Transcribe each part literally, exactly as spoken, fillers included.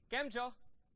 કેમ છો?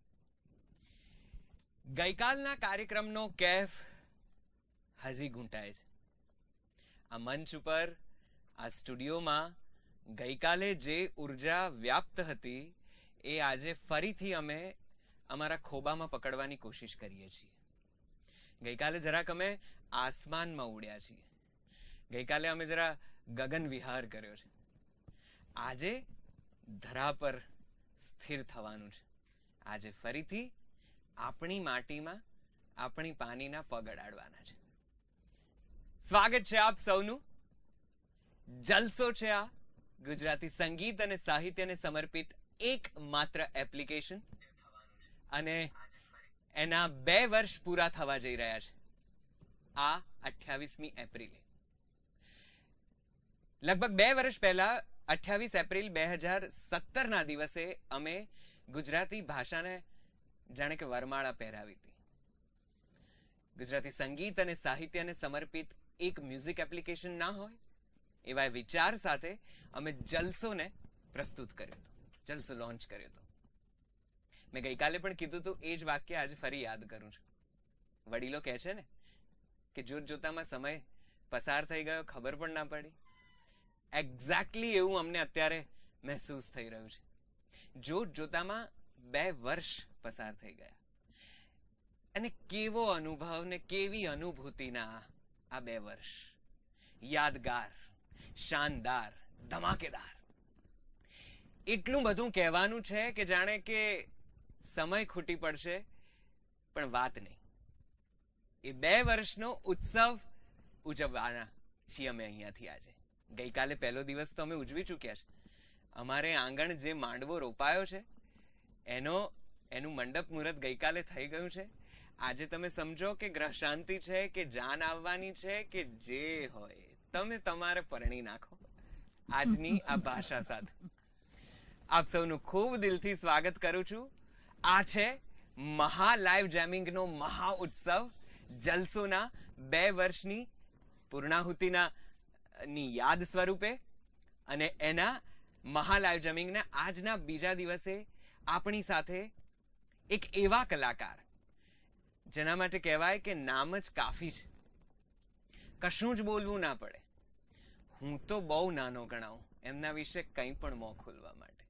ગઈકાલના કાર્યક્રમનો કેફ હજી ઘૂંટાય છે. આ મંચ ઉપર, આ સ્ટુડિયોમાં ગઈકાલે જે ઉર્જા વ્યાપ્ત હતી એ આજે ફરીથી અમે અમારા ખોબામાં પકડવાની કોશિશ કરીએ છીએ. ગઈકાલે જરાક અમે આસમાનમાં ઉડ્યા છીએ. ગઈકાલે અમે જરા ગગન વિહાર કર્યો છે. આજે ધરા પર સ્થિર થવાનું છે. આજે ફરીથી આપણી માટીમાં આપણી પાણીના પગ અડાડવાના છે. સ્વાગત છે આપ સૌનું. જલસો છે આ ગુજરાતી સંગીત અને સાહિત્યને સમર્પિત એક માત્ર એપ્લિકેશન, અને એના બે વર્ષ પૂરા થવા જઈ રહ્યા છે આ અઠ્યાવીસમી એપ્રિલે. લગભગ બે વર્ષ પહેલા અઠ્યાવીસ એપ્રિલ બે હજાર સત્તર ના દિવસે અમે ગુજરાતી ભાષાને જાણે કે વરમાળા પહેરાવી હતી. ગુજરાતી સંગીત અને સાહિત્યને સમર્પિત એક મ્યુઝિક એપ્લિકેશન ના હોય એવા વિચાર સાથે અમે જલસોને પ્રસ્તુત કર્યો હતો, જલસો લોન્ચ કર્યો હતો. મેં ગઈકાલે પણ કીધું હતું એ જ વાક્ય આજે ફરી યાદ કરું છું. વડીલો કહે છે ને કે જોત જોતામાં સમય પસાર થઈ ગયો, ખબર પણ ના પડી. એક્ઝેક્ટલી એવું અમને અત્યારે મહેસૂસ થઈ રહ્યું છે. જોત જોતામાં બે વર્ષ પસાર થઈ ગયા, અને કેવો અનુભવ ને કેવી અનુભૂતિના આ બે વર્ષ. યાદગાર, શાનદાર, ધમાકેદાર. એટલું બધું કહેવાનું છે કે જાણે કે સમય ખૂટી પડશે, પણ વાત નહીં. એ બે વર્ષનો ઉત્સવ ઉજવવાના છીએ અમે અહીંયાથી આજે. ગઈકાલે પહેલો દિવસ તો અમે ઉજવી ચૂક્યા છે. અમારે આંગણ જે માંડવો રોપાયો છે એનો એનું મંડપ મુહૂર્ત ગઈકાલે થઈ ગયું છે. આજે તમે સમજો કે ગ્રહ શાંતિ છે, કે જાન આવવાની છે, કે જે હોય તમે તમારે પરણી નાખો આજની આ ભાષા સાથે. આપ સૌનું ખૂબ દિલથી સ્વાગત કરું છું. આ છે મહા લાઈવ જેમિંગનો મહા ઉત્સવ, જલસોના બે વર્ષની પૂર્ણાહુતિના ની યાદ સ્વરૂપે. અને એના મહા લાઈવ જેમિંગના આજના બીજા દિવસે આપણી સાથે એક એવા કલાકાર જેના માટે કહેવાય કે નામ જ કાફી છે. કશું જ બોલવું ના પડે. હું તો બહુ નાનો ગણાવું એમના વિશે કંઈ પણ મોં ખોલવા માટે.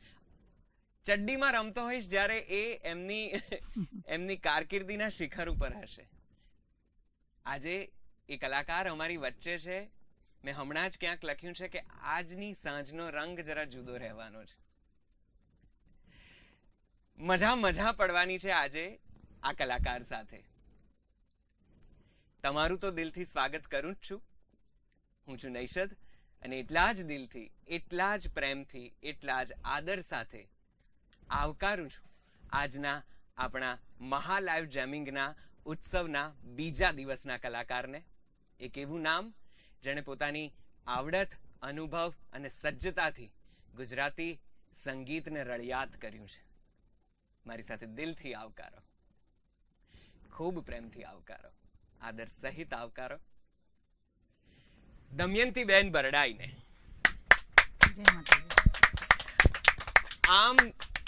ચડ્ડીમાં રમતો હોઈશ જ્યારે એ એમની એમની કારકિર્દીના શિખર ઉપર હશે. આજે એ કલાકાર અમારી વચ્ચે છે. મેં હમણાં જ ક્યાંક લખ્યું છે કે આજની સાંજનો રંગ જરા જુદો રહેવાનો છે. મજા મજા પડવાની છે આજે આ કલાકાર સાથે. તમારું તો દિલથી સ્વાગત કરું જ છું. હું છું નૈષદ, અને એટલા જ દિલથી, એટલા જ પ્રેમથી, એટલા જ આદર સાથે આવકારું છું આજના આપણા મહા લાઈવ જેમિંગના ઉત્સવના બીજા દિવસના કલાકારને. એક એવું નામ જેણે પોતાની આવડત, અનુભવ અને સજ્જતાથી ગુજરાતી સંગીતને રળિયાત કર્યું છે. મારી સાથે દિલથી આવકારો, ખૂબ પ્રેમથી આવકારો, આદર સહિત આવકારો દમયંતી બેન બરડાઈને. આમ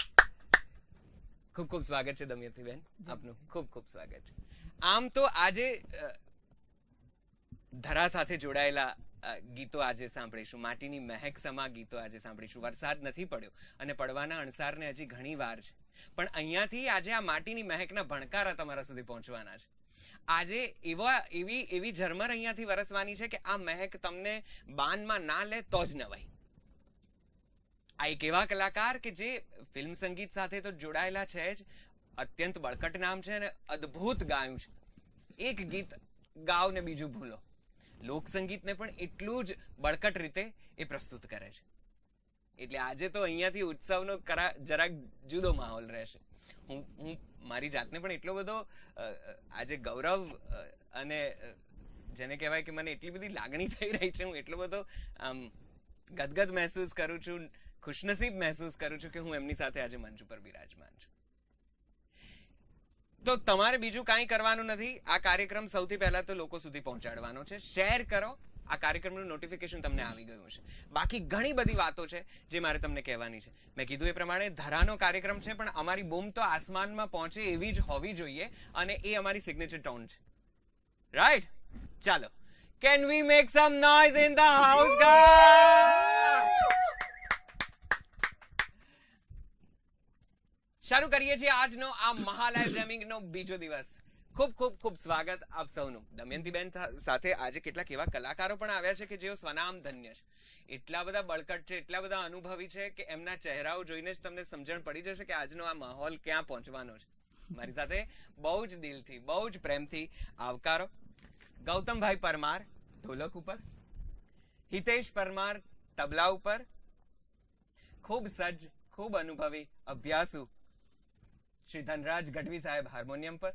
ખૂબ ખૂબ સ્વાગત છે દમયંતી બેન, આપનું ખૂબ ખૂબ સ્વાગત છે. આમ તો આજે ધરા સાથે જોડાયેલા ગીતો આજે સાંભળીશું, માટીની મહેક સમા ગીતો આજે સાંભળીશું. વરસાદ નથી પડ્યો અને પડવાના અણસારને હજી ઘણી વાર છે, પણ અહીંયાથી આજે આ માટીની મહેકના ભણકારા તમારા સુધી પહોંચવાના છે. આજે એવા એવી એવી ઝરમર અહીંયાથી વરસવાની છે કે આ મહેક તમને બાનમાં ના લે તો જ નવાય. આ એક એવા કલાકાર કે જે ફિલ્મ સંગીત સાથે તો જોડાયેલા છે જ, અત્યંત બળકટ નામ છે અને અદ્ભુત ગાયું છે. એક ગીત ગાવ ને બીજું ભૂલો. લોક સંગીતને પણ એટલું જ બળકટ રીતે એ પ્રસ્તુત કરે છે. એટલે આજે તો અહીંયાથી ઉત્સવનો જરાક જુદો માહોલ રહેશે. હું હું મારી જાતને પણ એટલો બધો આજે ગૌરવ અને જેને કહેવાય કે મને એટલી બધી લાગણી થઈ રહી છે, હું એટલો બધો આમ ગદગદ મહેસૂસ કરું છું, ખુશનસીબ મહેસૂસ કરું છું કે હું એમની સાથે આજે મંચ ઉપર બિરાજમાન છું. તો તમારે બીજું કાંઈ કરવાનું નથી. આ કાર્યક્રમ સૌથી પહેલા તો લોકો સુધી પહોંચાડવાનો છે. શેર કરો, આ કાર્યક્રમનું નોટિફિકેશન તમને આવી ગયું છે. બાકી ઘણી બધી વાતો છે જે મારે તમને કહેવાની છે. મેં કીધું એ પ્રમાણે ધરાનો કાર્યક્રમ છે, પણ અમારી બૂમ તો આસમાનમાં પહોંચે એવી જ હોવી જોઈએ, અને એ અમારી સિગ્નેચર ટોન છે. રાઈટ? ચાલો, can we make some noise in the house guys? શરૂ કરીએ છીએ આજનો આ મહા લાઈવ જેમિંગ નો બીજો દિવસ. ખૂબ ખૂબ ખૂબ સ્વાગત આપ સૌનું. દમયંતી બેન સાથે આજે કેટલાક એવા કલાકારો પણ આવ્યા છે કે જેઓ સ્વનામ ધન્ય છે. એટલા બધા બળકટ છે, એટલા બધા અનુભવી છે કે એમના ચહેરાઓ જોઈને જ તમને સમજણ પડી જશે કે આજનો આ માહોલ ક્યાં પહોંચવાનો છે. મારી સાથે બહુ જ દિલથી, બહુ જ પ્રેમથી આવકારો ગૌતમભાઈ પરમાર ઢોલક ઉપર, હિતેશ પરમાર તબલા ઉપર, ખૂબ સજ્જ, ખૂબ અનુભવી, અભ્યાસુ શ્રી ધનરાજ ગઢવી સાહેબ હાર્મોનિયમ પર,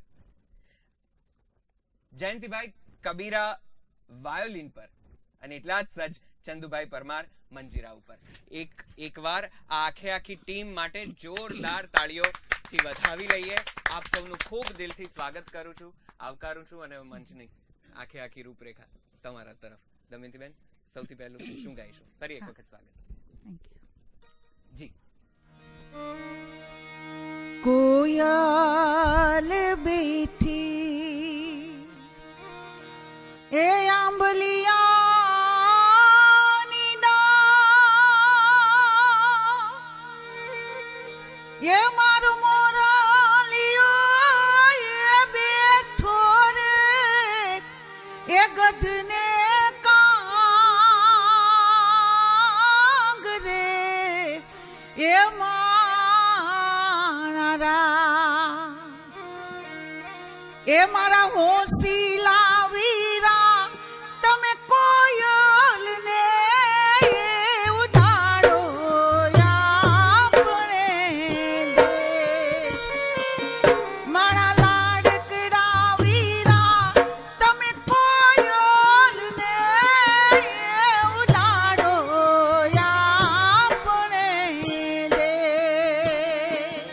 જયંતિભાઈ કબીરા વાયોલિન પર, અને એટલા જ સજ્જ ચંદુભાઈ પરમાર મંજીરા ઉપર. એક એકવાર આ આખે આખી ટીમ માટે જોરદાર તાળીઓથી વધાવી લઈએ. આપ સૌનું ખૂબ દિલથી સ્વાગત કરું છું, આવકારું છું, અને મંચની આખે આખી રૂપરેખા તમારા તરફ. દમયંતીબેન, સૌથી પહેલું શું ગાઈશું? ફરી એક વખત સ્વાગત. જી. કોયલ બેઠી એ આંબલિયાની ડાળ, એ મારો મોરાલિયો એ બેઠો રે એ ગઢને કાંગ રે એ એ મારા હોશીલા વીરા, તમે કોયલ ને ઉધારો આપણે દેશ. મારા લાડકડા વીરા, તમે કોયલ ને ઉધારો આપણે દેશ.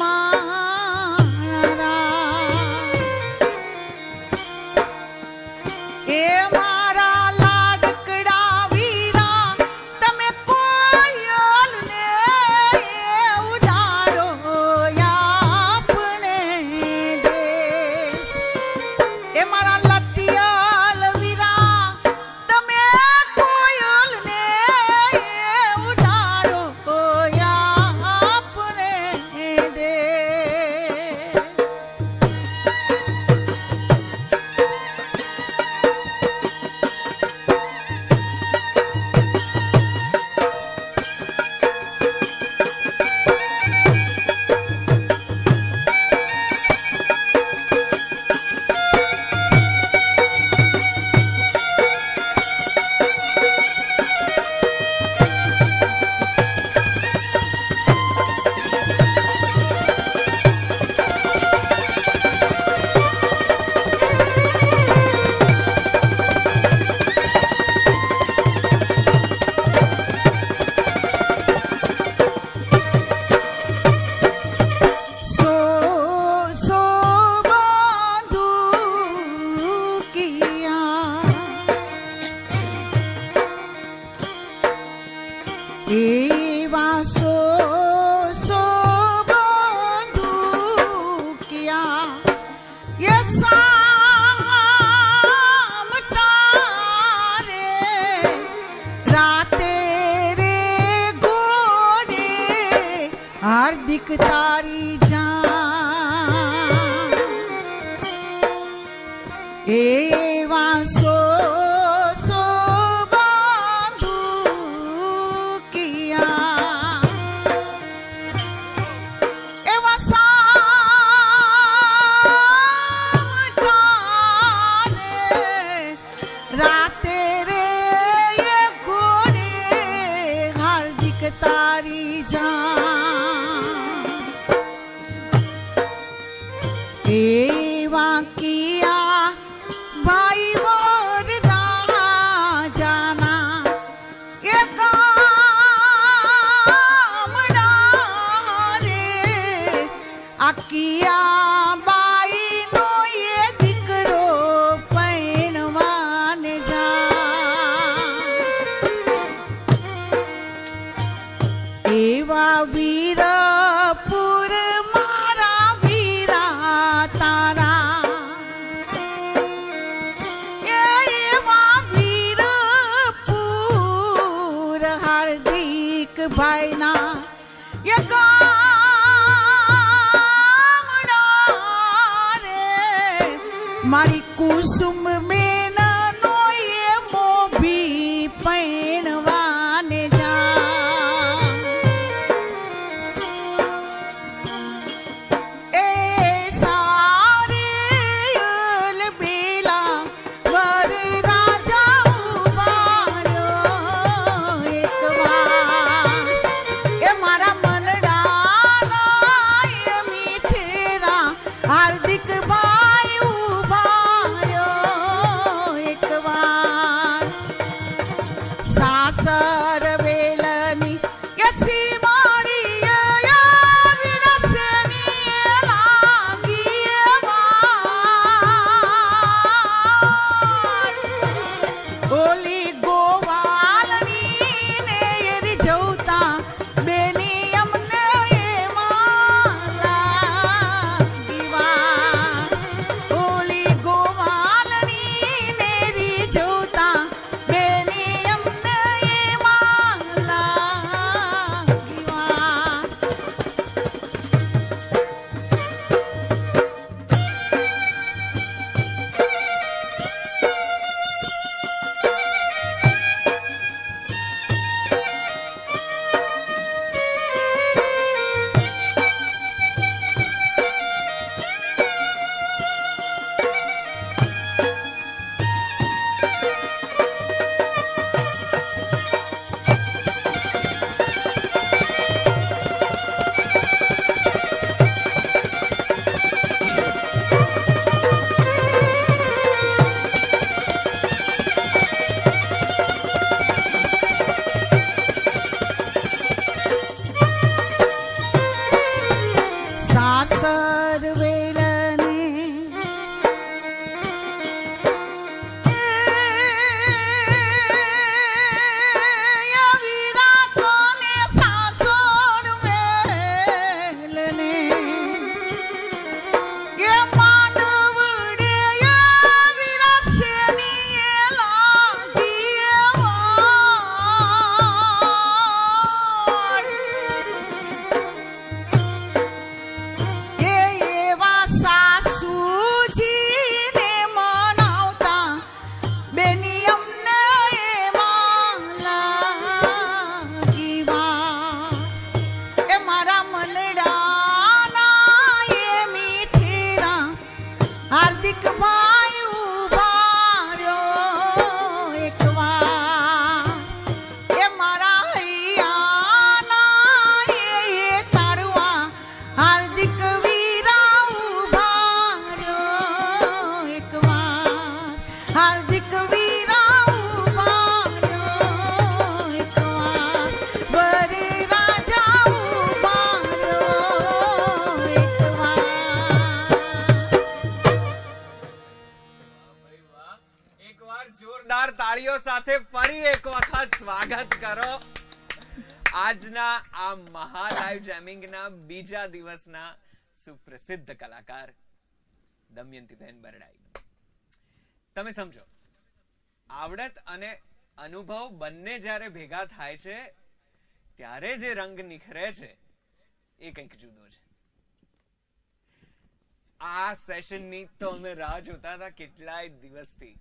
मारा ए मारा लाडकड़ा वीरा तमे कोयल ने उजाड़ो या अपने देश ए मारा लतियाल वीरा तमे कोयल ने उजाड़ो या अपने देश सो सो बंदूकिया एवा सो सो बंदूकिया ये शाम तारे राते रे घोड़े हार्दिक तारी जान एवा सो सो बंदूकिया एवा शाम तारे राते रे ये घोड़े हार्दिक तारी जान एवा किया भाई मोर जाना ये कामड़ा रे आकिया बाई नो ये दिकरो पैणवान जा एवा वीरपुर मारा वीरा तारा एवा वीरपुर हार्दिक भाईना ये कामड़ा रे मारी कुसुम में नो ये मोभी पैणवाने जा ए सारे यल बेला वर राजा उबार्यो एक बार ए मारा मनडा ये मीठेरा हार्दिक भाई उबार्यो જોરદારો. આજના આ મહા લાઈવ જેમિંગના બીજા દિવસના સુપ્રસિદ્ધ કલાકાર દમયંતીબેન બરડાઈ. તમે સમજો, આવડત અને અનુભવ બંને જ્યારે ભેગા થાય છે ત્યારે જે રંગ નિખરે છે એ કંઈક જુદો છે. આ સેશનની તો અમે રાહ જોતા હતા કેટલાય દિવસથી.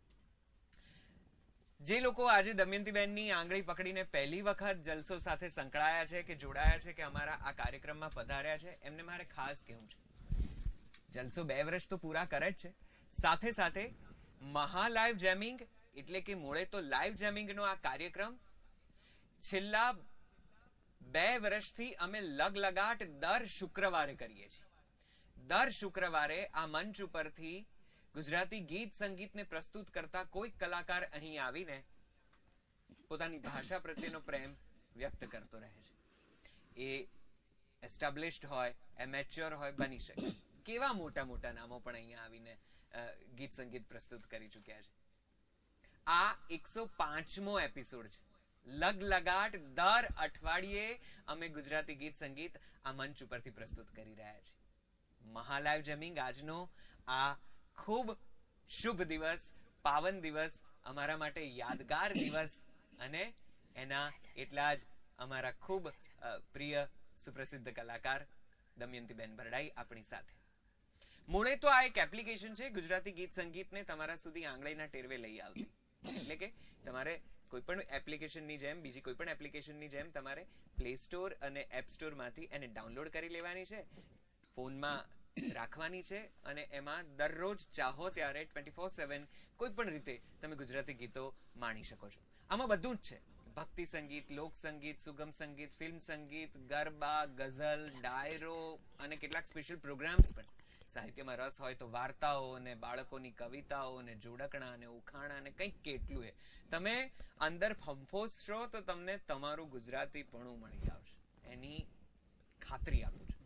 જે લોકો આજે દમયંતીબેનની આંગળી પકડીને પહેલી વખત જલસો સાથે સંકળાયા છે કે જોડાયા છે કે અમારા આ કાર્યક્રમમાં પધાર્યા છે, એમને મારે ખાસ કહેવું છે, જલસો બે વર્ષ તો પૂરા કરે જ છે, સાથે સાથે મહા લાઈવ જેમિંગ એટલે કે મૂળે તો લાઈવ જેમિંગનો આ કાર્યક્રમ છેલ્લા બે વર્ષથી અમે લગલગાટ દર શુક્રવારે કરીએ છીએ. દર શુક્રવારે આ મંચ ઉપરથી ગુજરાતી ગીત સંગીતને પ્રસ્તુત કરતા કોઈ કલાકાર અહીં આવીને પોતાની ભાષા પ્રત્યેનો પ્રેમ વ્યક્ત કરતો રહે છે. એ એસ્ટાબ્લિશ્ડ હોય, એમેચ્યોર હોય, બની શકે. કેવા મોટા મોટા નામો પણ અહીંયા આવીને ગીત સંગીત પ્રસ્તુત કરી ચૂક્યા છે. આ એકસો પાંચમો એપિસોડ છે. લગલગાટ દર અઠવાડિયે અમે ગુજરાતી ગીત સંગીત આ મંચ ઉપરથી પ્રસ્તુત કરી રહ્યા છીએ. મહા લાઈવ જેમિંગ આજનો આ ખૂબ શુભ દિવસ, પાવન દિવસ, અમારા માટે યાદગાર દિવસ અને એના એટલા જ અમારા ખૂબ પ્રિય સુપ્રસિદ્ધ કલાકાર દમયંતીબેન બરડાઈ આપણી સાથે. મૂળે તો આ એક એપ્લિકેશન છે ગુજરાતી ગીત સંગીતને તમારા સુધી આંગળીના ટેરવે લઈ આવતી. એટલે કે તમારે કોઈ પણ એપ્લિકેશનની જેમ બીજી કોઈ પણ એપ્લિકેશનની જેમ તમારે પ્લે સ્ટોર અને એપ સ્ટોર માંથી એને ડાઉનલોડ કરી લેવાની છે, ફોનમાં રાખવાની છે અને એમાં દરરોજ ચાહો ત્યારે ટ્વેન્ટી ફોર સેવન કોઈ પણ રીતે તમે ગુજરાતી ગીતો માણી શકો છો. આમાં બધું જ છે. ભક્તિ સંગીત, લોક સંગીત, સુગમ સંગીત, ફિલ્મ સંગીત, ગરબા, ગઝલ, ડાયરો અને કેટલાક સ્પેશિયલ પ્રોગ્રામ્સ પણ. સાહિત્યમાં રસ હોય તો વાર્તાઓ અને બાળકોની કવિતાઓ અને જોડકણા અને ઉખાણા અને કંઈક કેટલું એ. તમે અંદર ફંફોશશો તો તમને તમારું ગુજરાતી પણ મળી આવશે, એની ખાતરી આપું છું.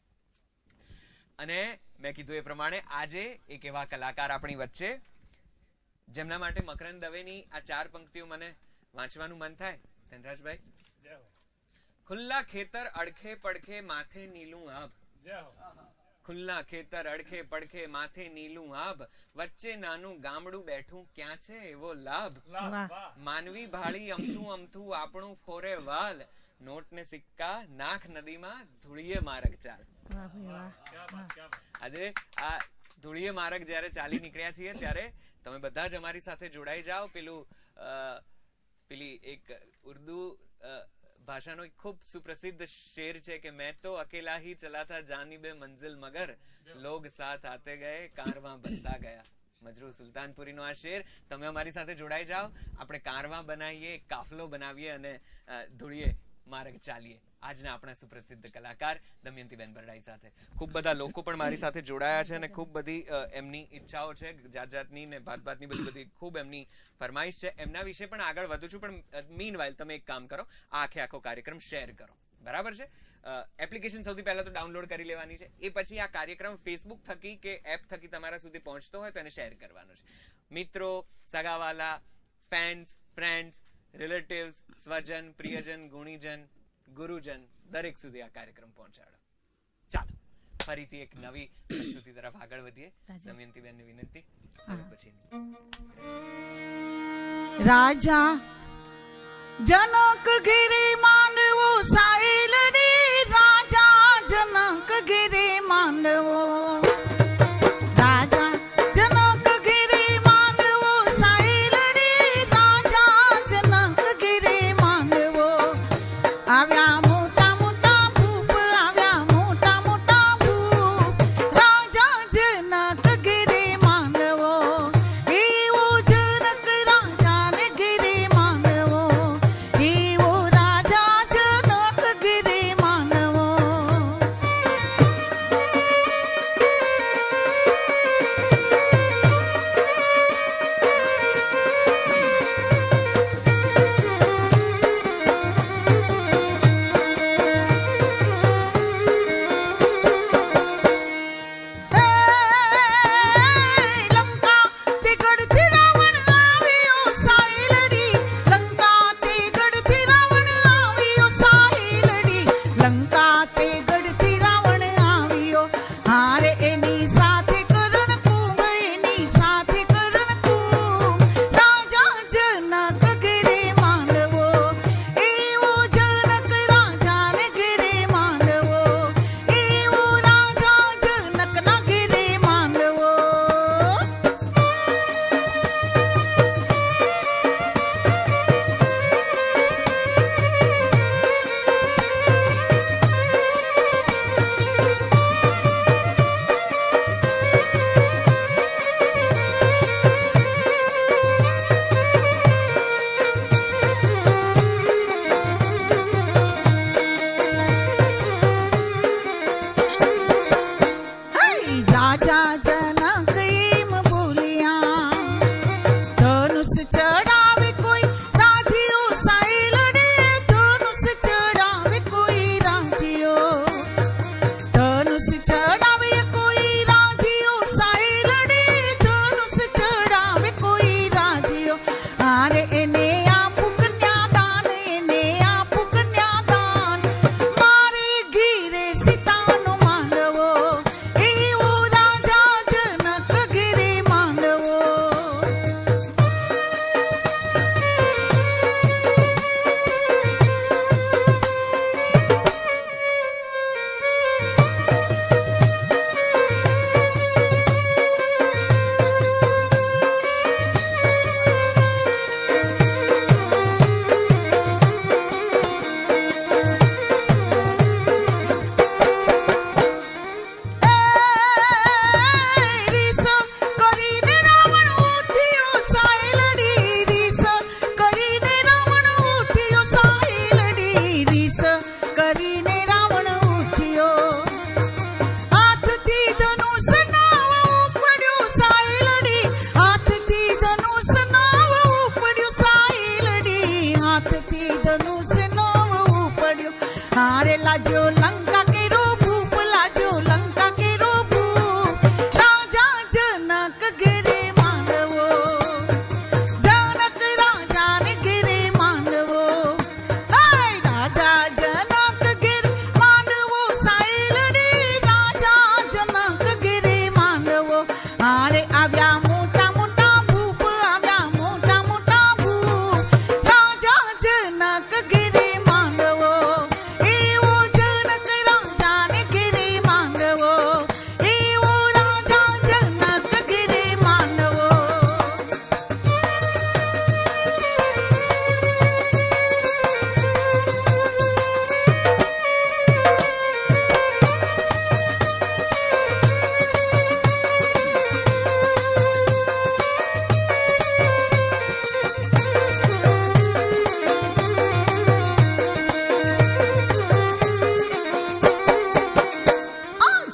અને મેં કીધું એ પ્રમાણે આજે એક એવા કલાકાર આપણી વચ્ચે જેમના માટે મકરંદ દવેની આ ચાર પંક્તિઓ મને વાંચવાનું મન થાય. ધનરાજભાઈ, ખુલ્લા ખેતર અડખે પડખે માથે નીલું આભ, ખુલ્લા ખેતર અડખે પડખે માથે નીલું આભ, વચ્ચે નાનું ગામડું બેઠું ક્યાં છે એવો લાભ, માનવી ભાળી અમથું અમથું આપણું ફોરે વાલ, નોટ ને સિક્કા નાખ નદીમાં ધૂળીએ માર્ગ ચાલ. આજે આ ધૂળીએ માર્ગ જયારે ચાલી નીકળ્યા છીએ ત્યારે તમે બધા જ અમારી સાથે જોડાઈ જાઓ. પેલું પેલી એક ઉર્દુ ભાષાનો એક ખૂબ સુપ્રસિદ્ધ શેર છે કે મેં તો અકેલા ही चला था जानिबे मंजिल मगर लोग साथ आते गए कारवां बनता गया. મજરૂ સુલતાનપુરીનો આ શેર. તમે અમારી સાથે જોડાઈ જાઓ, આપણે કારવા બનાવીએ, કાફલો બનાવીએ અને ધૂળીએ માર્ગ ચાલીએ આજના આપણા સુપ્રસિદ્ધ કલાકાર દમયંતીબેન બરડાઈ સાથે. ખૂબ બધા લોકો પણ મારી સાથે જોડાયા છે અને ખૂબ બધી એમની ઈચ્છાઓ છે, જાત જાતની ને ભાત ભાતની બધી બધી ખૂબ એમની ફરમાઈશ છે. એમના વિશે પણ આગળ વધુ છું, પણ મીન વાઇલ તમે એક કામ કરો, આ આખે આખો કાર્યક્રમ શેર કરો. બરાબર છે? એપ્લિકેશન સૌથી પહેલા તો ડાઉનલોડ કરી લેવાની છે. એ પછી આ કાર્યક્રમ ફેસબુક થકી કે એપ થકી તમારા સુધી પહોંચતો હોય તો એને શેર કરવાનો છે. મિત્રો, સગાવાલા, ફેન્સ, ફ્રેન્ડ્સ, રિલેટિવ્સ, સ્વજન, પ્રિયજન, ગુણીજન, ગુરુજન દરેક સુધી આ કાર્યક્રમ પહોંચાડો. ચાલો ફરીથી એક નવી પ્રસ્તુતિ તરફ આગળ વધીએ. દમયંતીબેનની વિનંતી. પછી રાજા જનક ગિરી માંડવો સાઈલડી, રાજા જનક ગિરી માંડવો, રાજા જનક ગિરી માંડવો સાઈલડી, રાજા જનક ગિરી માંડવો, આવ્યા મોટા મોટા ભૂપ, આવ્યા મોટા મોટા ભૂપ, રાજા જનક ગિરી માંડવો, એવો જનક રાજાને ગિરી માંડવો, એવો રાજા જનક ગિરી માંડવો.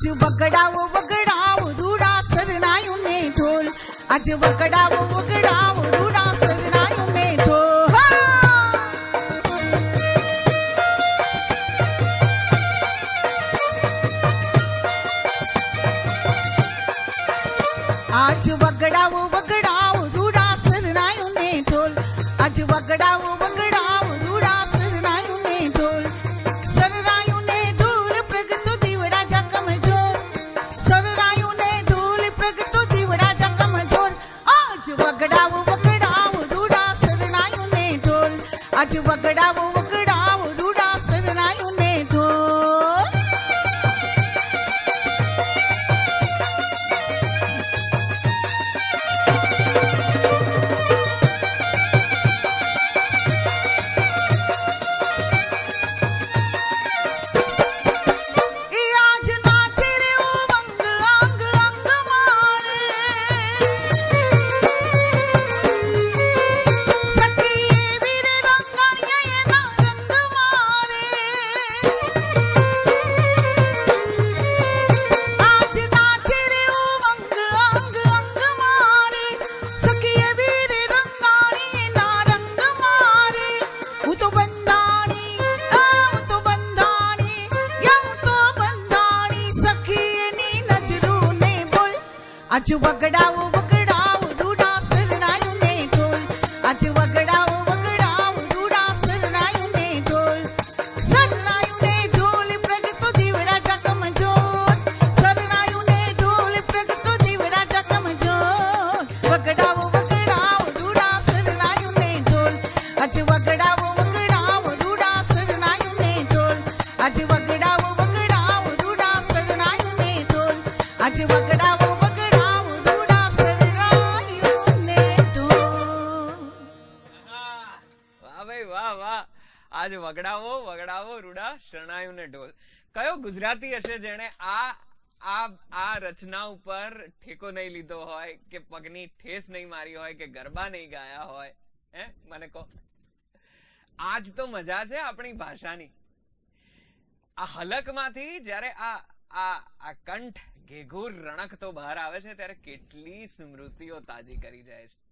આજ વગડાવો વગડાવો રૂડા શરણાયું ને ઢોલ આજ વગડાવો વગડાવો રૂડા શરણાયું ને ઢોલ આજ વગડાવો વગડાવો રૂડા શરણાયું ને ઢોલ આજ વગડાવો વગડાવો રૂડા શરણાયું ને ઢોલ શરણાયું ને ઢોલ પ્રગટો દીવડા જા કમજોર શરણાયું ને ઢોલ પ્રગટો દીવડા જા કમજોર આજ વગડાવો વગડાવો રૂડા શરણાયું ને ઢોલ આજ વગડાવો વગડાવો રૂડા શરણાયું ને ઢોલ આજ વગડાવો વગડાવો રૂડા શરણાયું ને ઢોલ આજ વગડાવો વગડાવો રૂડા શરણાયું ને ઢોલ શરણાયું ને ઢોલ પ્રગટો દીવડા જા કમજોર શરણાયું ને ઢોલ પ્રગટો દીવડા જા કમજોર વગડાવો વગડાવો રૂડા શરણાયું ને ઢોલ આજ વગડાવો વગડાવો રૂડા શરણાયું ને ઢોલ આજ વગડાવો વગડાવો રૂડા શરણાયું ને ઢોલ આજ વગડાવો આજ વગડાવો વગડાવો રૂડા શરણાયું ને ઢોલ કયો ગુજરાતી હશે જેણે આ આ આ રચના ઉપર ઠેકો નહીં લીધો હોય કે પગની ઠેસ નહીં મારી હોય કે ગરબા નહીં ગાયા હોય હે મને કહો આજ તો મજા છે આપણી ભાષાની આ હલકમાંથી જ્યારે આ આ આ કંઠ ઘેઘૂર રણકતો બહાર આવે છે ત્યારે કેટલી સ્મૃતિઓ તાજી કરી જાય છે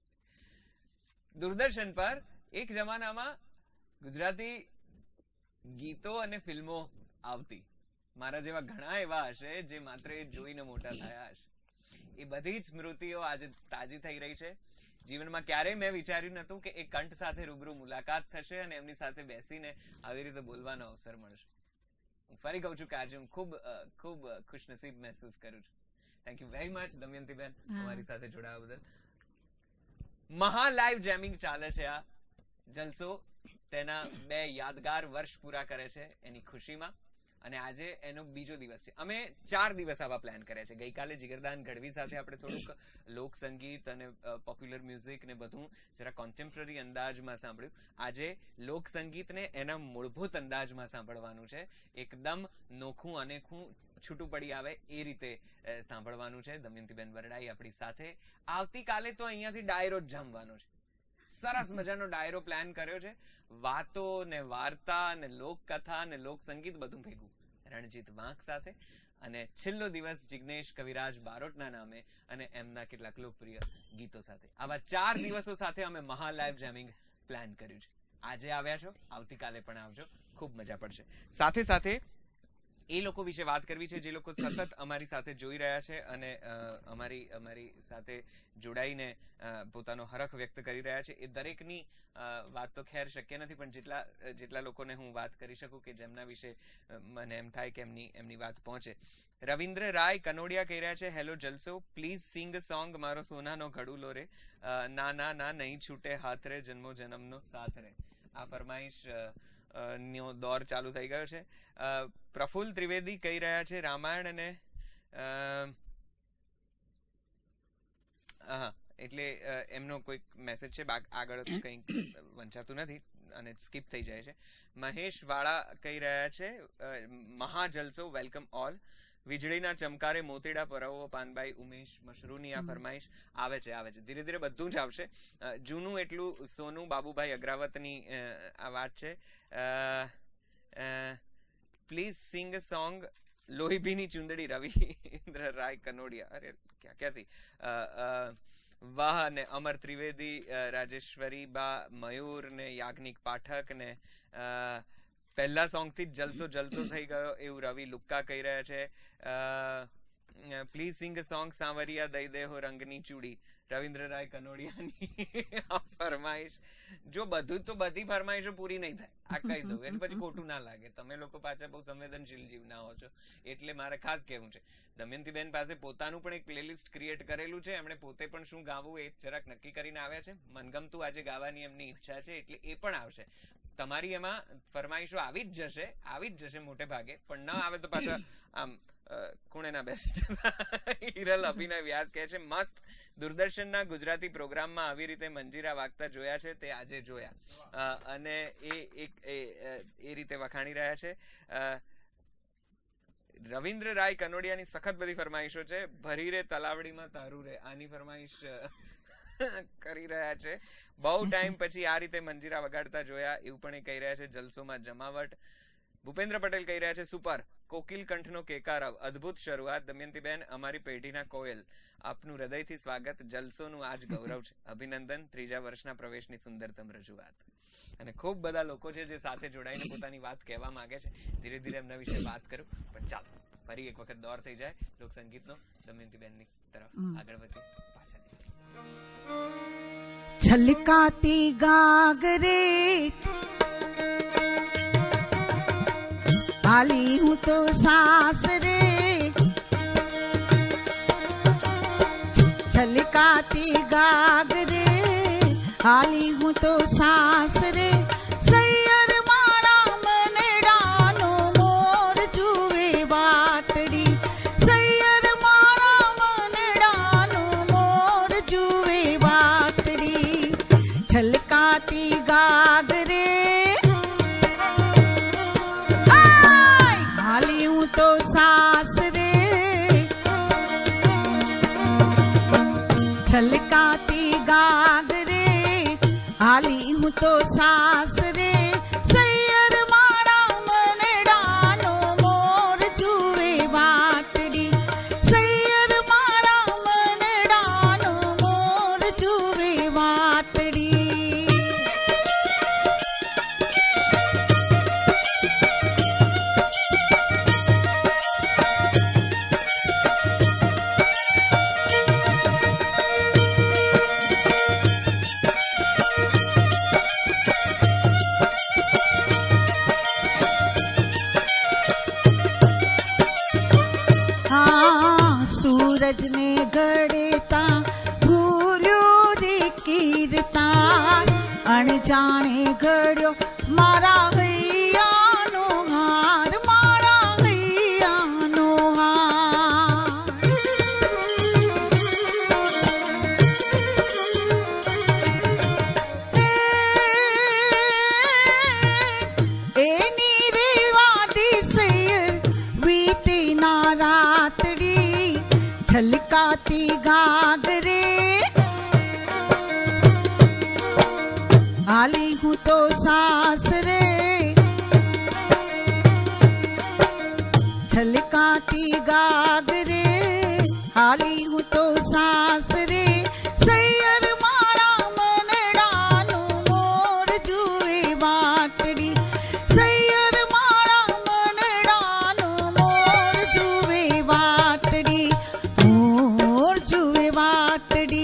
દૂરદર્શન પર એક જમાનામાં ગુજરાતી ગીતો અને ફિલ્મો આવતી મારા જેવા ઘણા એવા હશે જે માત્ર એ જોઈને મોટા થયા હશે એ બધી જ સ્મૃતિઓ આજે તાજી થઈ રહી છે જીવનમાં ક્યારેય મેં વિચાર્યું નતું કે એ કંઠ સાથે રૂબરૂ મુલાકાત થશે અને એમની સાથે બેસીને આવી રીતે બોલવાનો અવસર મળશે હું ફરી કહું છું કે આજે હું ખૂબ ખૂબ ખુશનસીબ મહેસૂસ કરું છું thank you very much Damayanti ben અમારી સાથે જોડાવા બદલ મહા લાઈવ જેમિંગ ચાલે છે આ જલસો તેના બે યાદગાર વર્ષ પૂરા કરે છે એની ખુશીમાં અને આજે એનો બીજો દિવસ છે અમે ચાર દિવસ આવા પ્લાન કર્યા છે ગઈકાલે જીગરદાન ગઢવી સાથે આપણે થોડુંક લોક સંગીત અને પોપ્યુલર મ્યુઝિક ને બધું જરા કોન્ટેમ્પરરી અંદાજમાં સાંભળ્યું આજે લોક સંગીતને એના મૂળભૂત અંદાજમાં સાંભળવાનું છે એકદમ નોખું અનેખું છૂટું પડી આવે એ રીતે સાંભળવાનું છે દમયંતીબેન બરડાઈ આપણી સાથે આવતીકાલે તો અહીંયાથી ડાયરો જ જમવાનો છે સરસ મજાનો ડાયરો પ્લાન કર્યો છે વાતો ને વાર્તા ને લોકકથા ને લોક સંગીત બધું ભેગું રણજીત વાંક સાથે અને છેલ્લો દિવસ જિગ્નેશ કવિરાજ બારોટના નામે અને એમના કેટલાક લોકપ્રિય ગીતો સાથે આવા ચાર દિવસો સાથે અમે મહા લાઈવ જેમિંગ પ્લાન કર્યું છે આજે આવ્યા છો આવતીકાલે પણ આવજો ખૂબ મજા પડશે સાથે સાથે એ લોકો વિશે વાત કરવી છે જે લોકો સતત અમારી સાથે જોઈ રહ્યા છે અને અમારી અમારી સાથે જોડાઈને પોતાનો હરખ વ્યક્ત કરી રહ્યા છે એ દરેકની વાત તો ખેર શક્ય નથી પણ જેટલા જેટલા લોકોને હું વાત કરી શકું કે જેમના વિશે મને એમ થાય કે એમની એમની વાત પહોંચે રવિન્દ્ર રાય કનોડિયા કહી રહ્યા છે hello Jalso please sing song મારો સોનાનો ઘડુલો રે ના ના ના નહીં છૂટે હાથ રે જન્મો જન્મનો સાથ રે આ ફરમાઈશ નો દોર ચાલુ થઈ ગયો છે પ્રફુલ્લ ત્રિવેદી કહી રહ્યા છે રામાયણ અને હા એટલે એમનો કોઈક મેસેજ છે આગળ કંઈક વંચાતું નથી અને સ્કીપ થઈ જાય છે મહેશ વાળા કહી રહ્યા છે મહા જલસો વેલકમ ઓલ વીજળીના ચમકારે મોતીડા પરવો પાનભાઈ ઉમેશ મશરૂની આ ફરમાઈશ આવે છે આવે છે ધીરે ધીરે બધું જ આવશે જૂનું એટલું સોનું બાબુભાઈ અગ્રાવતની આ વાત છે પ્લીઝ સિંગ અ સોંગ લોહી ભીની ચુંદડી રવિન્દ્ર રાય કનોડિયા, અરે ક્યાં ક્યાંથી, વાહ ને અમર ત્રિવેદી, રાજેશ્વરી બા, મયુર ને યાજ્ઞિક પાઠક ને પહેલા સોંગ થી જ જલસો જલસો થઈ ગયો એવું રવિ લુક્કા કહી રહ્યા છે. પ્લીઝ સિંગ સોંગ સાંવરિયા દઈ દે હો રંગની ચૂડી, રવિન્દ્ર રાય કનોડિયાની આ ફરમાઈશ. જો બધું તો બધી ફરમાઈશો પૂરી નહીં થાય, આ કહી દઉં એટલે પછી ખોટું ના લાગે. તમે લોકો પાછા બહુ સંવેદનશીલ જીવનાઓ છો એટલે મારે ખાસ કહેવું છે. દમયંતીબેન પાસે પોતાનું પણ એક પ્લેલિસ્ટ ક્રિએટ કરેલું છે, એમણે પોતે પણ શું ગાવું એ જરાક નક્કી કરીને આવ્યા છે. મનગમતું આજે ગાવાની એમની ઈચ્છા છે એટલે એ પણ આવશે. તમારી એમાં ફરમાઈશો આવી જ જશે, આવી જ જશે મોટે ભાગે, પણ ન આવે તો પાછા આમ કોણે ના બેસે. હિરલ અભિનય વ્યાસ કહે છે મસ્ત, દૂરદર્શનના ગુજરાતી પ્રોગ્રામમાં આવી રીતે મંજીરા વાગતા જોયા છે, તે આજે જોયા, અને એ એક એ રીતે વખાણી રહ્યા છે. રવિન્દ્ર રાય કનોડિયાની સખત બધી ફરમાઈશો છે. ભરી રે તલાવડીમાં તારું રે, આની ફરમાઈશ કરી રહ્યા છે. બહુ ટાઈમ પછી આ રીતે મંજીરા વગાડતા જોયા એવું પણ એ કહી રહ્યા છે. જલસોમાં જમાવટ. ભૂપેન્દ્ર પટેલ કહી રહ્યા છે સુપર, કોકિલ કંઠનો કેકારવ, અદ્ભુત શરૂઆત દમયંતીબેન, અમારી પેઢીના કોયલ, આપનું હૃદયથી સ્વાગત, જલસોનું આજ ગૌરવ છે, અભિનંદન, ત્રીજા વર્ષના પ્રવેશની સુંદરતમ રજૂઆત. અને ખૂબ બધા લોકો છે જે સાથે જોડાઈને પોતાની વાત કહેવા માંગે છે. ધીરે ધીરે એમના વિશે વાત કરું, પણ ચાલો ફરી એક વખત દોર થઈ જાય લોકસંગીતનો. દમયંતીબેનની તરફ આગળ વધીએ. પાછા છલકાતી ગાગરે हाली हूँ तो सासरे, छलकाती गागरे हाली हूँ तो सासरे, सैयर मारा मनडानो मोर जुए वाटड़ी, सैयर मारा मनडानो मोर जुए वाटड़ी, छलकाती गागरे तो सासरे, छलकाती गागरे हाली हूँ तो सासरे, सैयर मारा मनडानो मोर जुए वाटड़ी, सैयर मारा मनडानो मोर जुए वाटड़ी. सूरज ने गड़ेता भूल्यो रे कीर्तान, अणजाने गड़्यो मारा गैयानो हार, मारा गैयानो हार. ए नीरे वादी सैयर बीती ना रातड़ी, छलकाती गागरे हाली हूँ तो सासरे, छलकाती गागरे हाली हूँ तो सासरे, सैयर मारा मनडानो मोर जुए वाटड़ी, सैयर मारा मनडानो मोर जुए वाटड़ी, मोर जुए वाटड़ी.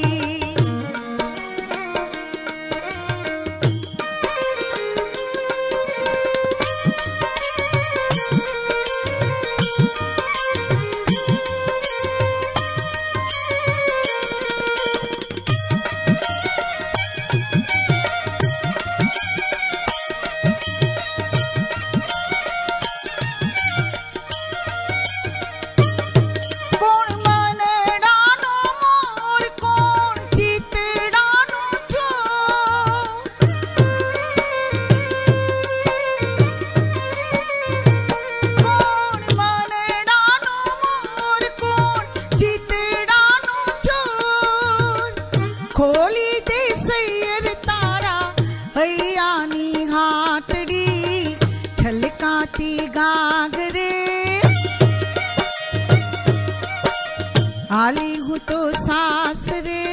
सास रे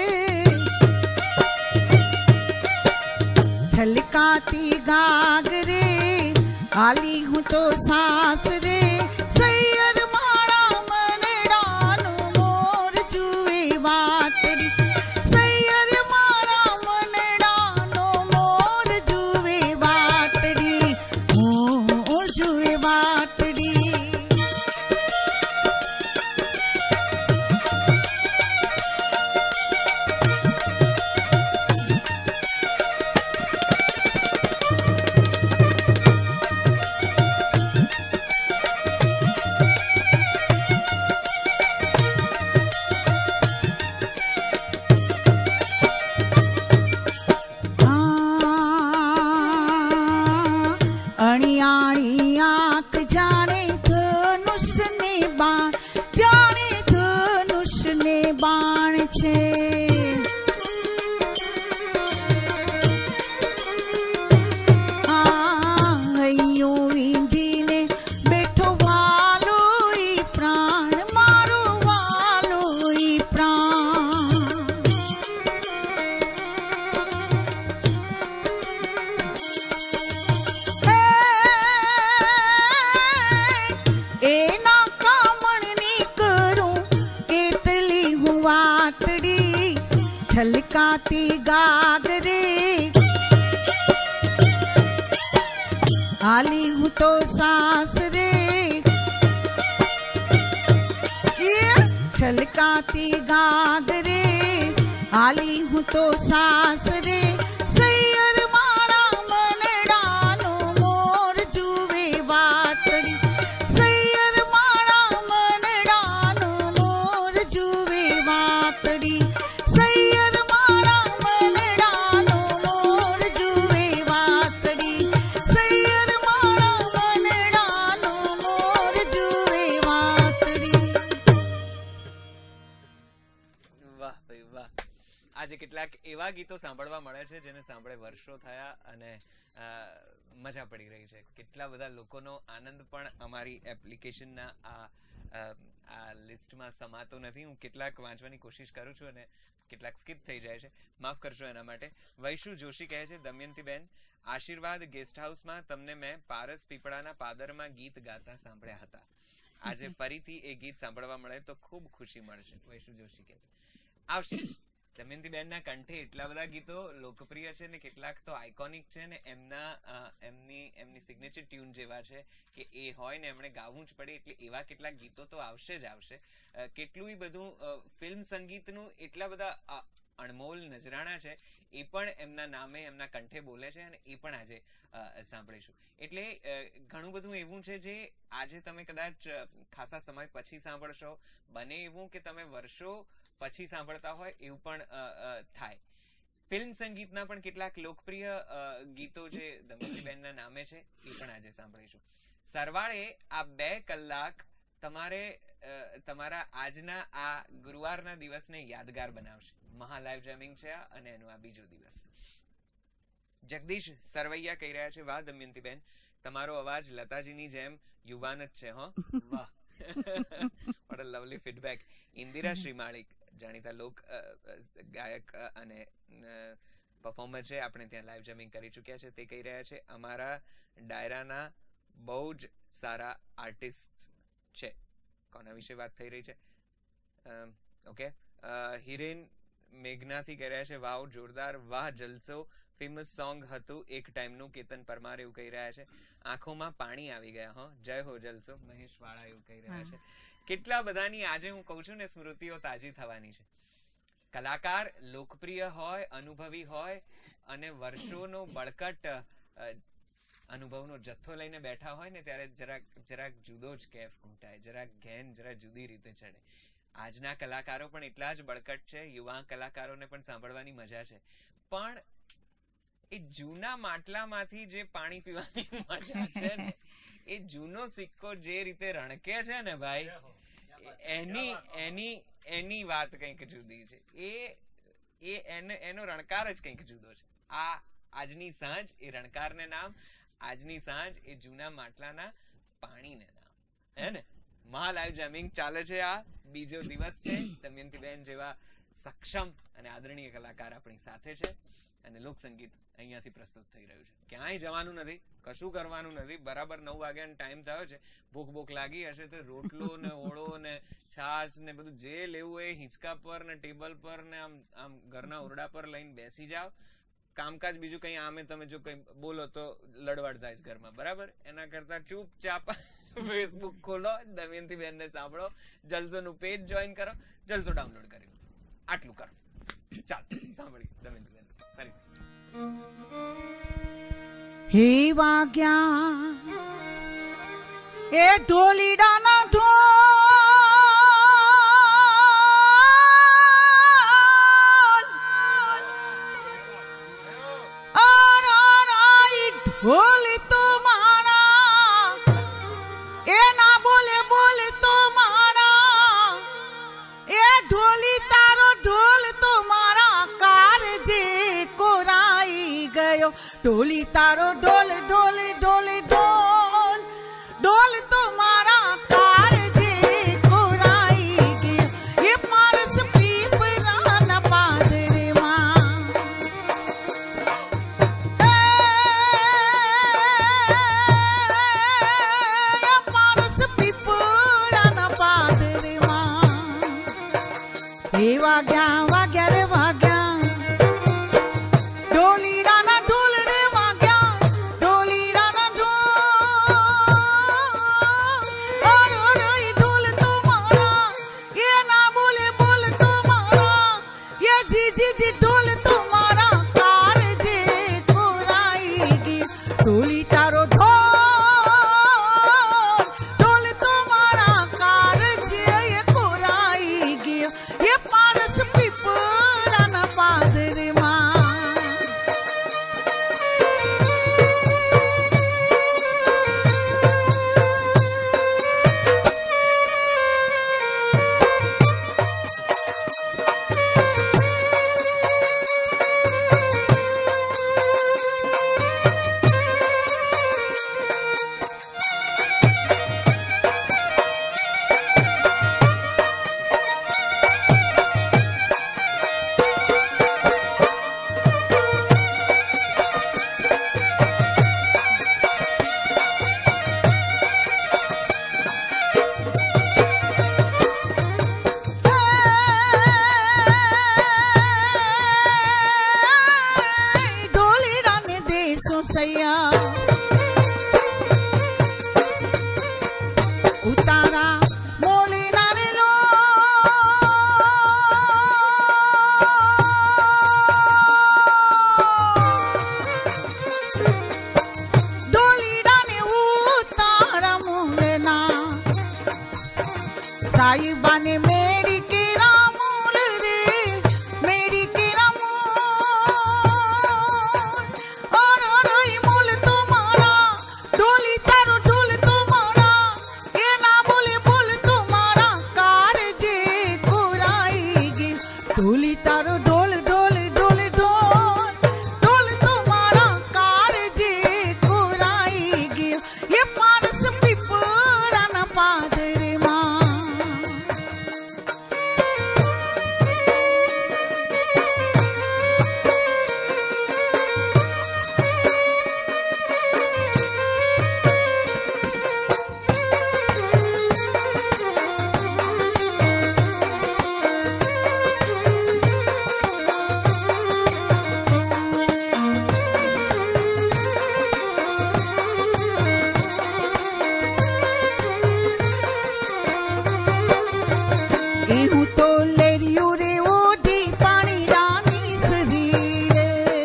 छलकाती गागरे आली हूँ तो सास रे सैयर मारा मनडानो मोर जुए वाटड़ी सैयर मारा मनडानो मोर जुए वाटड़ी मोर जुए वाटड़ी अणियाणी आंख जाने धनुष ने बाण जाने धनुष ने बाण छे आयो विंधी ने बैठो वालो ई प्राण मारो वालो ई प्राण एना कामणनी करूं केटली हूँ वाटड़ी छलकाती गागरे आली हूँ तो सास रे छलकाती गागरे आली हूँ तो सास रे सैयर मारा मनडानो मोर जुवे वातड़ी सैयर मारा मनडानो मोर जुवे वातड़ी सैयर मारा मनडानो मोर जुवे वातड़ी सैयर मारा मनडानो मोर जुवे वातड़ी વાહ ભાઈ વાહ. આજે કેટલાક એવા ગીતો સાંભળવા મળે છે જેને સાંભળે વર્ષો થયા અને અ, મજા પડી રહી છે. કેટલા બધા લોકોનો આનંદ પણ અમારી એપ્લિકેશનના આ અ, આ લિસ્ટમાં સમાતો નથી. હું કેટલાક વાંચવાની કોશિશ કરું છું અને કેટલાક સ્કીપ થઈ જાય છે, માફ કરશો એના માટે. વૈશુ જોશી કહે છે, દમયંતીબેન આશીર્વાદ ગેસ્ટ હાઉસમાં તમને મેં પારસ પીપળાના પાદરમાં ગીત ગાતા સાંભળ્યા હતા. આજે ફરીથી એ ગીત સાંભળવા મળે તો ખૂબ ખુશી મળશે. વૈશુ જોશી કહે છે આવશે. દમયંતીબેનના કંઠે એટલા બધા ગીતો લોકપ્રિય છે ને કેટલાક તો આઇકોનિક છે ને એમના અ, એમની એમની સિગ્નેચર ટ્યુન જેવા છે કે એ હોય ને એમણે ગાવું જ પડે એટલે એવા કેટલાક ગીતો તો આવશે જ આવશે. અ, કેટલું બધું અ, ફિલ્મ સંગીતનું એટલા બધા અ, અણમોલ નજરાણા છે એ પણ એમના નામે એમના કંઠે બોલે છે અને એ પણ આજે અ, સાંભળીશું. એટલે અ, ઘણું બધું એવું છે જે આજે તમે કદાચ અ, ખાસા સમય પછી સાંભળશો. બને એવું કે તમે વર્ષો પછી સાંભળતા હોય એવું પણ અ, અ, થાય. ફિલ્મ સંગીતના પણ કેટલાક લોકપ્રિય અ, ગીતો જે દમયંતીબેનના નામે છે એ પણ આજે સાંભળીશું. સરવાળે આ બે કલાક તમારે અ, તમારા આજના આ ગુરુવારના દિવસને યાદગાર બનાવશે. મહા લાઈવ જેમિંગ છે આ અને એનો આ બીજો દિવસ. જગદીશ સરવૈયા કહી રહ્યા છે, વાહ દમયંતીબેન તમારો અવાજ લતાજીની જેમ યુવાન જ છે. હો વાહ. What a lovely feedback. Indira Shrimalik જાણીતા લોક અ, અ, ગાયક અ, અને પરફોર્મર છે, આપણે ત્યાં લાઈવ જેમિંગ કરી ચૂક્યા છે. તે કહી રહ્યા છે અમારા ડાયરાના બહુ જ સારા આર્ટિસ્ટ છે. કોના વિશે વાત થઈ રહી છે? ઓકે, હિરેન મેઘનાથી કહી રહ્યા છે વાવ જોરદાર, વાહ જલસો, ફેમસ સોંગ હતું એક ટાઈમનું. કેતન પરમાર એવું કહી રહ્યા છે. આંખોમાં પાણી આવી ગયા. હો જય હો જલસો. મહેશ વાળા એવું કહી રહ્યા છે. કેટલા બધાની આજે હું કહું છું ને સ્મૃતિઓ તાજી થવાની છે. કલાકાર લોકપ્રિય હોય, અનુભવી હોય અને વર્ષોનો બળકટ અ, અનુભવનો જથ્થો લઈને બેઠા હોય ને ત્યારે જરાક જરાક જુદો જ કેફ ઘૂંટાય, જરાક ઘેન જરા જુદી રીતે ચડે. આજના કલાકારો પણ એટલા જ બળકટ છે, યુવા કલાકારોને પણ સાંભળવાની મજા છે. પણ એ જૂના માટલામાંથી જે પાણી પીવાની મજા છે ને, એ જૂનો સિક્કો જે રીતે રણકે છે ને ભાઈ, એની એની એની વાત કંઈક જુદી છે. એ એ એને એનો રણકાર જ કંઈક જુદો છે. આ આજની સાંજ એ રણકારને નામ, આજની સાંજ એ જૂના માટલાના પાણીને નામ. હે ને? મહા લાઈવ જેમિંગ ચાલે છે. આ બીજો દિવસ છે. દમયંતીબેન જેવા સક્ષમ અને આદરણીય કલાકાર આપણી સાથે છે અને લોકસંગીત અહીંયાથી પ્રસ્તુત થઈ રહ્યું છે. ક્યાંય જવાનું નથી, કશું કરવાનું નથી. બરાબર નવ વાગ્યાનો ટાઈમ થયો છે. ભૂખ ભૂખ લાગી હશે તો રોટલો ને ઓળો ને છાશ ને બધું જે લેવું એ હિંચકા પર ને ટેબલ પર ને આમ આમ ઘરના ઓરડા પર લઈને બેસી જાઓ. કામકાજ બીજું કઈ આમે તમે જો કઈ બોલો તો લડવાડ થાય ઘરમાં. બરાબર, એના કરતા ચૂપચાપ ફેસબુક ખોલો, દમયંતી બેન ને સાંભળો, જલસો નું પેજ જોઈન કરો, જલસો ડાઉનલોડ કરી લો. આટલું કરો. ચાલ સાંભળી દમયંતી બેન ફરી. હે વાગ્યા એ ઢોલીડાના ઢોલ બોલ તો મારા એ ના બોલે બોલ તો મારા એ ઢોલી તારો ઢોલ તો મારા કારજે કોરાઈ ગયો. ઢોલી તારો ઢોલ ઢોલ ઢોલ ઢોલ ઢોલ તો મારા કારજે કોરાઈ ગયો. એ મારસ પીપળાના પાદરમાં વાગ્યા વાગ્યા રે વાગ્યા ઢોલીડાના ઢોલ રે વાગ્યા ઢોલીડાના ઢોલ ઓરો રોઈ ઢોલ તો મારા એ ના બોલે બોલ તો મારા એ જી જી જી ઢોલ તો મારા કારજે કોરાઈ ગઈ. ઢોલી તારો ઢોલ ઢોલ તો મારા કારજે કોરાઈ ગયો. એ પારસ પીપળાના પાદરમાં ઉતારા મોલે નારેલો ડોલીડાને ઉતારા મોલેના સાઈબાને મેડી કે રામોલ રે મેડી કે રામોલ ઓરો રોઈ મોલ તો મારા ઢોલી તારો ઢોલ તો મારા એ ના બોલે બોલ તો મારા કારજે કોરાઈ ગઈ. ઢોલી તારો ઢોલ ઢોલ ઢોલ ઢોલ ઢોલ તો મારા કારજે કોરાઈ ગયો. એ પારસ પીપળાના પાદરમાં એવું તો લેરિયું રે ઓઢી પાણી રાની શરીરે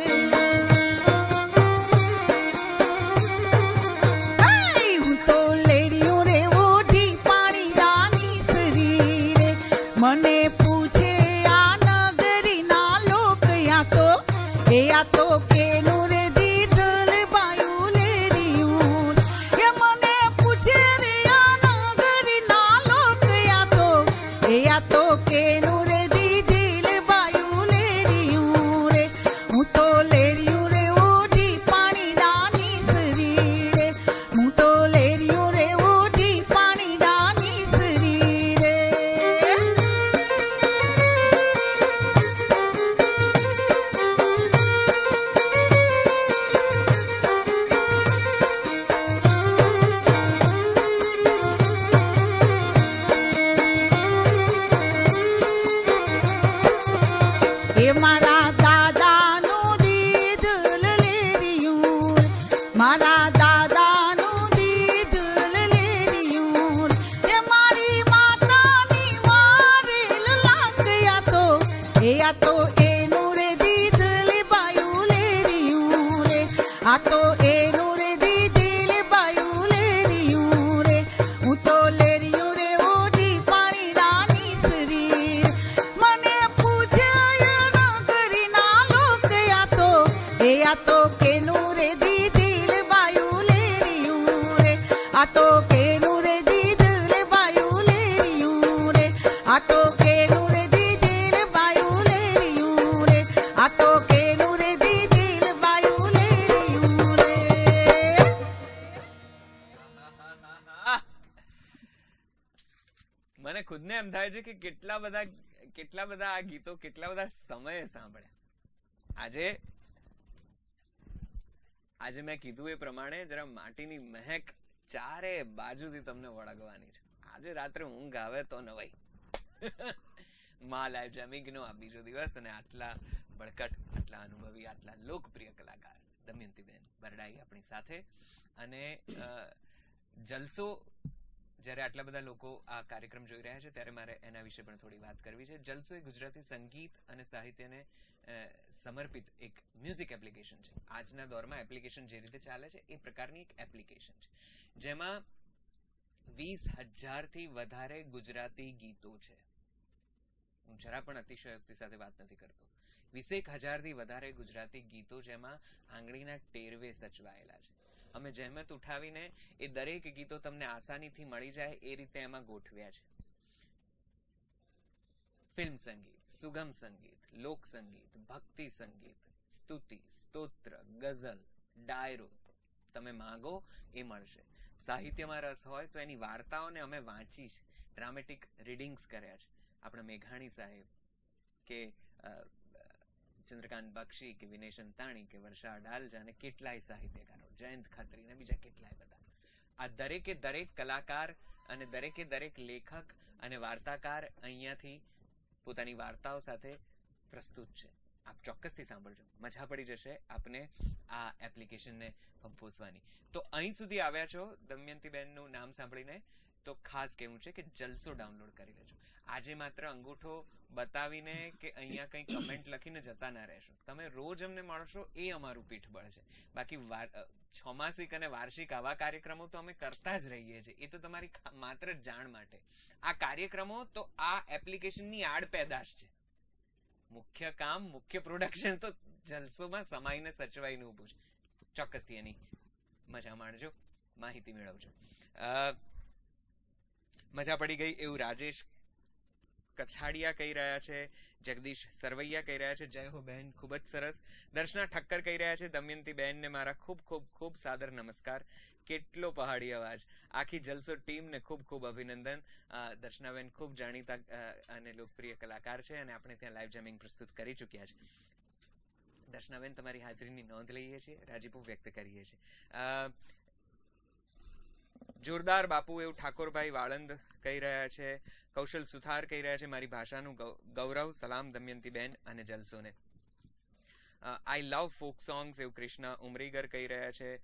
એવું તો લેરિયું રે ઓઢી પાણી રાની શરીરે મને પૂછે આ નગરીના લોક યા તો એ આ તો કેનું રે દીધલ બાયું લેરિયું એ મને પૂછે રે આ નગરીના લોક યા તો એ આ તો કેનું રે દીધેલ બાયું લેરિયું રે. હું તો લેરિયું રે ઓઢી પાણી ડાની શરીરે હું તો લેરિયું રે ઓઢી પાણી ડાની શરીરે આ તો એનું રે દીધલ બાયું લેરિયું રે આ તો એનું રે દીધલ બાયું લેરિયું રે હું તો લેરિયું રે ઓઢી પાણી નાની સરી મને પૂછાય ન કરી ના લોક આ તો એ આ તો કેનું રે દીધલ બાયું લેરિયું રે આ તો કેનું રે દીધલ બાયું લેરિયું રે આ તો કેનું રે દીધલ બાયું લેરિયું રે આ તો કેનું રે દીધલ બાયું લેરિયું રે. મને ખુદને એમ થાય છે કે કેટલા બધા કેટલા બધા આ ગીતો કેટલા બધા સમયે સાંભળ્યા. આજે આજે મેં કીધું એ પ્રમાણે જરા માટીની મહેક ચારે બાજુથી તમને વળગવાની છે. આજે રાત્રે ઊંઘ આવે તો નવાઈ. મહા લાઈવ જેમિંગ નો આ બીજો દિવસ અને આટલા બળકટ આટલા અનુભવી આટલા લોકપ્રિય કલાકાર દમયંતીબેન બરડાઈ આપણી સાથે. અને જલસો જ્યારે આટલા બધા લોકો આ કાર્યક્રમ જોઈ રહ્યા છે ત્યારે મારે એના વિશે પણ થોડી વાત કરવી છે. જલસો એ ગુજરાતી સંગીત અને સાહિત્યને સમર્પિત એક મ્યુઝિક એપ્લિકેશન છે. આજના દોરમાં એપ્લિકેશન જે રીતે ચાલે છે એ પ્રકારની એક એપ્લિકેશન છે જેમાં વીસ હજાર થી વધારે ગુજરાતી ગીતો છે. હું જરા પણ અતિશયોક્તિ સાથે વાત નથી કરતો. વીસેક હજાર થી વધારે ગુજરાતી ગીતો જેમાં આંગળીના ટેરવે સચવાયેલા છે. અમે જહેમત ઉઠાવીને એ દરેક ગીતો તમને આસાનીથી મળી જાય એ રીતે એમાં ગોઠવ્યા છે. ફિલ્મ સંગીત, સુગમ સંગીત, લોક સંગીત, ભક્તિ સંગીત, સ્તુતિ, સ્તોત્ર, ગઝલ, ડાયરો તમે માંગો એ મળશે. સાહિત્યમાં રસ હોય તો એની વાર્તાઓને અમે વાંચી છે, ડ્રામેટિક રીડિંગ્સ કર્યા છે. આપણા મેઘાણી સાહેબ કે ચંદ્રકાંત બક્ષી કે વિનય સંતાણી કે વર્ષા અડાલજા અને કેટલાય સાહિત્યકારો, જયંત ખત્રી ને બીજા કેટલાય બધા. આ દરેકે દરેક કલાકાર અને દરેકે દરેક લેખક અને વાર્તાકાર અહીંયાથી પોતાની વાર્તાઓ સાથે પ્રસ્તુત છે. આપ ચોક્કસથી સાંભળજો, મજા પડી જશે આપને આ એપ્લિકેશનને પંપોસવાની. તો અહીં સુધી આવ્યા છો દમયંતીબેનનું નામ સાંભળીને તો ખાસ કહેવું છે કે જલસો ડાઉનલોડ કરી લેજો. આજે માત્ર અંગૂઠો બતાવીને કે અહીંયા કંઈ કમેન્ટ લખીને જતા ના રહેશો. તમે રોજ અમને મળશો એ અમારું પીઠબળ છે. બાકી છમાસિક અને વાર્ષિક આવા કાર્યક્રમો તો અમે કરતા જ રહીએ છીએ. એ તો તમારી માત્ર જાણ માટે. આ કાર્યક્રમો તો આ એપ્લિકેશનની આડ પેદાશ છે. મુખ્ય કામ, મુખ્ય પ્રોડક્શન તો જલસોમાં સમાઈને સચવાઈને ઊભું છે. ચોક્કસથી એની મજા માણજો, માહિતી મેળવજો. મજા પડી ગઈ એવું રાજેશ કછાડિયા કહી રહ્યા છે, જગદીશ સરવૈયા કહી રહ્યા છે, જય હો બહેન, ખૂબ જ સરસ. દર્શના ઠક્કર કહી રહ્યા છે, દમયંતી બહેનને મારા ખૂબ ખૂબ ખૂબ સાદર નમસ્કાર. કેટલો પહાડી અવાજ. આખી જલસો ટીમને ખૂબ ખૂબ અભિનંદન. દર્શનાબેન ખૂબ જાણીતા અને લોકપ્રિય કલાકાર છે અને આપણે ત્યાં લાઈવ જેમિંગ પ્રસ્તુત કરી ચૂક્યા છે. દર્શનાબેન તમારી હાજરીની નોંધ લઈએ છીએ, રાજીપો વ્યક્ત કરીએ છીએ. જોરદાર બાપુ એવું ઠાકોરભાઈ વાળંદ કહી રહ્યા છે, કૌશલ સુથાર કહી રહ્યા છે, મારી ભાષાનું ગૌરવ, સલામ દમયંતી બેન અને જલસોને. આઈ લવ ફોક સોંગ્સ એવું કૃષ્ણા ઉમરીગર કહી રહ્યા છે.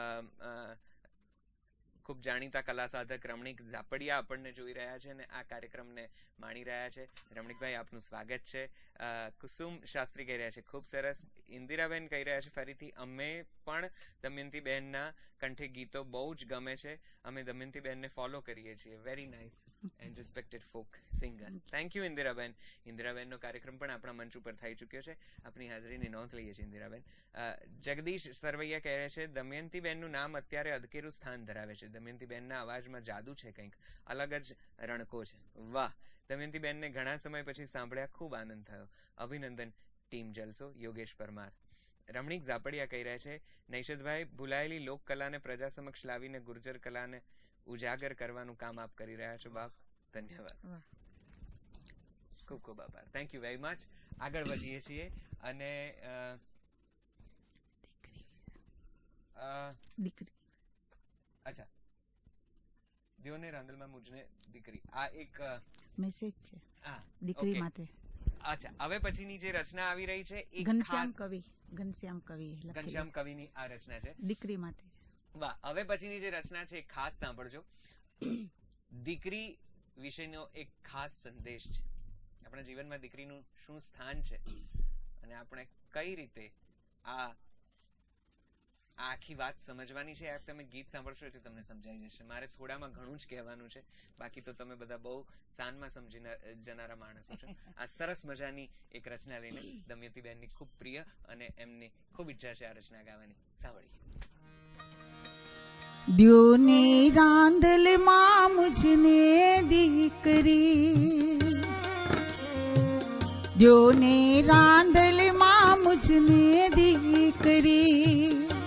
ખૂબ જાણીતા કલા સાધક રમણીક ઝાપડિયા આપણને જોઈ રહ્યા છે અને આ કાર્યક્રમને માણી રહ્યા છે. રમણીકભાઈ આપનું સ્વાગત છે. કુસુમ શાસ્ત્રી કહી રહ્યા છે ખૂબ સરસ. ઇન્દિરાબેન કહી રહ્યા છે ફરીથી અમે પણ દમયંતી બહેનના કંઠે ગીતો બહુ જ ગમે છે. અમે દમયંતી બહેનને ફોલો કરીએ છીએ. Very nice and respected folk singer. Thank you Indiraben. ઇન્દિરાબેનનો કાર્યક્રમ પણ આપણા મંચ ઉપર થઈ ચૂક્યો છે. આપની હાજરીની નોંધ લઈએ છીએ ઇન્દિરાબેન. જગદીશ સરવૈયા કહે રહ્યા છે દમયંતી બહેનનું નામ અત્યારે અધકેરું સ્થાન ધરાવે છે. દમયંતી બહેનના અવાજમાં જાદુ છે, કંઈક અલગ જ રણકો છે. વાહ, દમયંતી બહેનને ઘણા સમય પછી સાંભળ્યા, ખૂબ આનંદ થયો. અભિનંદન ટીમ જલસો. યોગેશ પરમાર. રમણીક ઝાપડિયા કહી રહ્યા છે નૈષદભાઈ ભૂલાયેલી લોક કલાને પ્રજા સમક્ષ લાવીને ગુર્જર કલાને ઉજાગર કરવાનું કામ આપ કરી રહ્યા છો. બાપ ધન્યવાદ, ખૂબ ખૂબ આભાર. Thank you very much. આગળ વધીએ છીએ અને દીકરી અચ્છા દિયોને રાંદલમાં મુજને દીકરી, આ એક મેસેજ છે દીકરી માટે. અચ્છા, હવે પછીની જે રચના આવી રહી છે એ ઘનશ્યામ કવિ ઘનશ્યામ કવિ ઘનશ્યામ કવિની આ રચના છે, દીકરી માટે છે. વાહ. હવે પછીની જે રચના છે એ ખાસ સાંભળજો. દીકરી વિશેનો એક ખાસ સંદેશ છે. આપણા જીવનમાં દીકરીનું શું સ્થાન છે અને આપણે કઈ રીતે આ આખી વાત સમજવાની છે, આ તમે ગીત સાંભળશો એટલે તમને સમજાઈ જશે. મારે થોડામાં ઘણું જ કહેવાનું છે, બાકી તો તમે બધા બહુ સાનમાં સમજી જનારા માણસો છો. આ સરસ મજાની એક રચના લઈને દમયંતી બેનની ખૂબ પ્રિય અને એમની ખૂબ ઈચ્છા છે આ રચના ગાવાની. સાંભળીએ. દ્યોને રાંદલમાં મુજને દીકરી, દ્યોને રાંદલમાં મુજને દીકરી,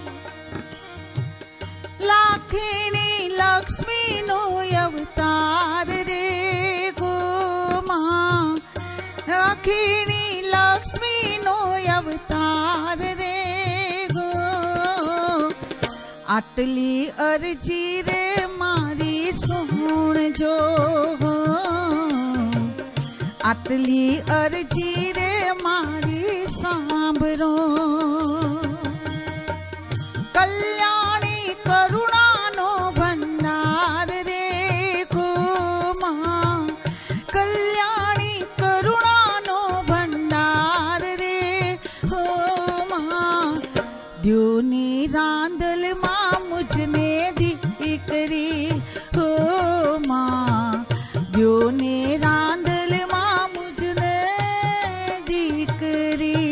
લાખની લક્ષ્મીનો અવતાર રે ગોમાં, લાખની લક્ષ્મીનો અવતાર રે ગો. આટલી અરજી રે મારી સુણજો, આટલી અરજી રે મારી સાંભળો. કલ્યાણી કરુણાનો ભંડાર રે ગોમાં, કલ્યાણી કરુણાનો ભંડાર રે ગોમાં. દ્યોની રાંદલમાં મુજને દીકરી હો માં, દ્યોને રાંદલમાં મુજને દીકરી.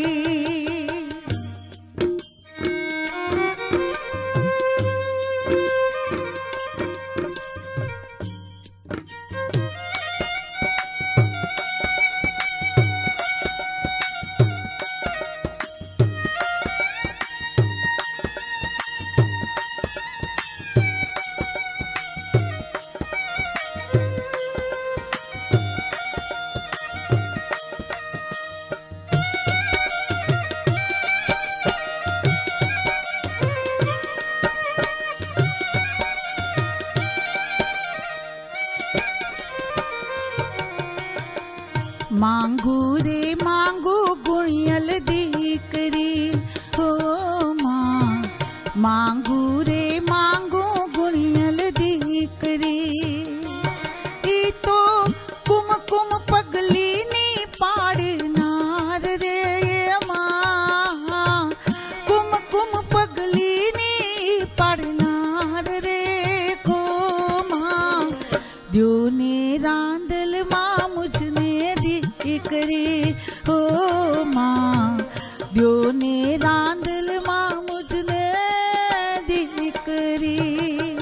માંગુ રે માંગુ ગુણિયલ દીકરી હો માં, માંગુ રે માંગુ ગુણિયલ દીકરી. ઈ તો કુમકુમ પગલીની પાડનાર રે માં, કુમકુમ પગલીની પાડનાર રે ગો માં. દ્યોને રાંદલમાં મુજને દીકરી હો માં, દ્યોને રાંદલમાં મુજને દીકરી.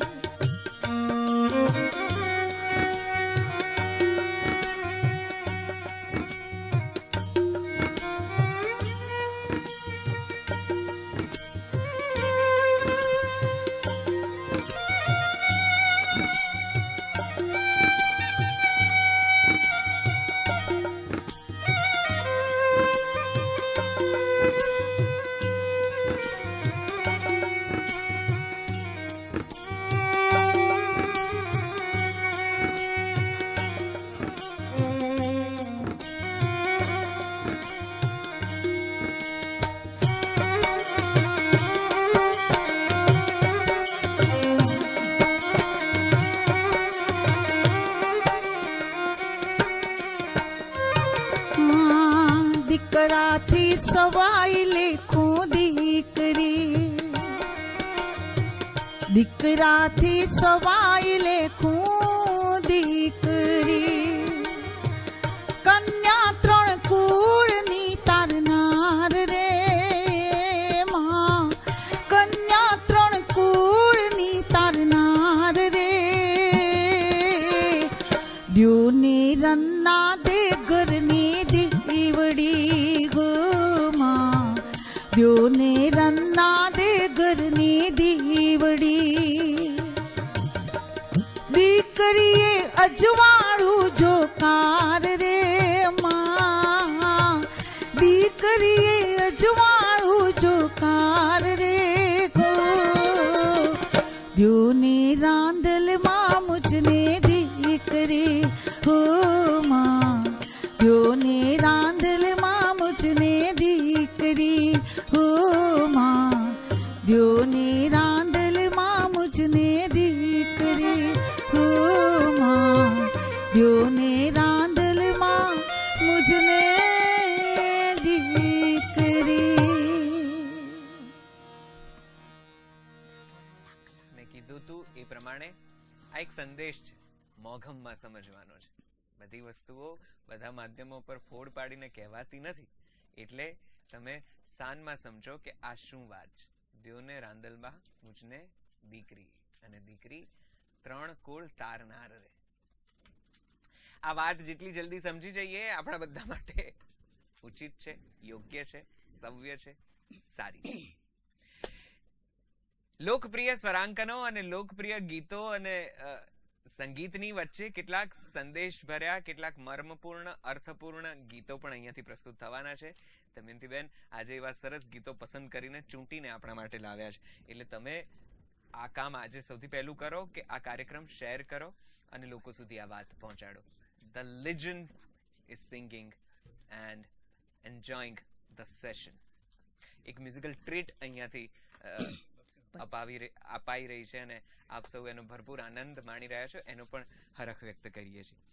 દીકરાથી સવાઈ લેખું દીકરી, દીકરાથી સવાઈ લેખું દીકરી. કન્યા ત્રણ કુળની તારનાર રે માં, કન્યા ત્રણ કુળની તારનાર રે. દ્યોને રન્ના દે ઘરની દીવડી ગો માં, દ્યોને રન્ના દે ઘરની દીવડી. દીકરીએ અજવાળું જોકાર રે માં, દીકરીએ અજવાળું જોકાર રે ગો. દ્યોને રાંદલમાં મુજને દીકરી હો માં, દ્યોને રાંદલમાં મુજને દીકરી હો માં, દ્યોને રાંદલમાં મુજને દીકરી હો માં, દ્યોને રાંદલમાં પ્રમાણે આ એક સંદેશ છે, મોઘમમાં સમજવાનો છે. બધી વસ્તુઓ બધા માધ્યમો પર ફોડ પાડીને કહેવાતી નથી, એટલે તમે સાનમાં સમજો કે આ શું વાત છે. દ્યોને રાંદલમાં મુજને દીકરી, અને દીકરી ત્રણ કુળ તારનાર રે. આ વાત જેટલી જલ્દી સમજી જઈએ આપણા બધા માટે ઉચિત છે, યોગ્ય છે, સવ્ય છે, સારી છે. લોકપ્રિય સ્વરાંકનો અને લોકપ્રિય ગીતો અને સંગીતની વચ્ચે કેટલાક સંદેશ ભર્યા, કેટલાક મર્મપૂર્ણ, અર્થપૂર્ણ ગીતો પણ અહીંયાથી પ્રસ્તુત થવાના છે. દમયંતીબેન આજે એવા સરસ ગીતો પસંદ કરીને ચૂંટીને આપણા માટે લાવ્યા છે, એટલે તમે આ કામ આજે સૌથી પહેલું કરો કે આ કાર્યક્રમ શેર કરો અને લોકો સુધી આ વાત પહોંચાડો. The legend is singing and enjoying the session. એક મ્યુઝિકલ ટ્રીટ અહીંયાથી અપાવી અપાઈ રહી છે અને આપ સૌ એનો ભરપૂર આનંદ માણી રહ્યા છો, એનો પણ હરખ વ્યક્ત કરીએ છીએ.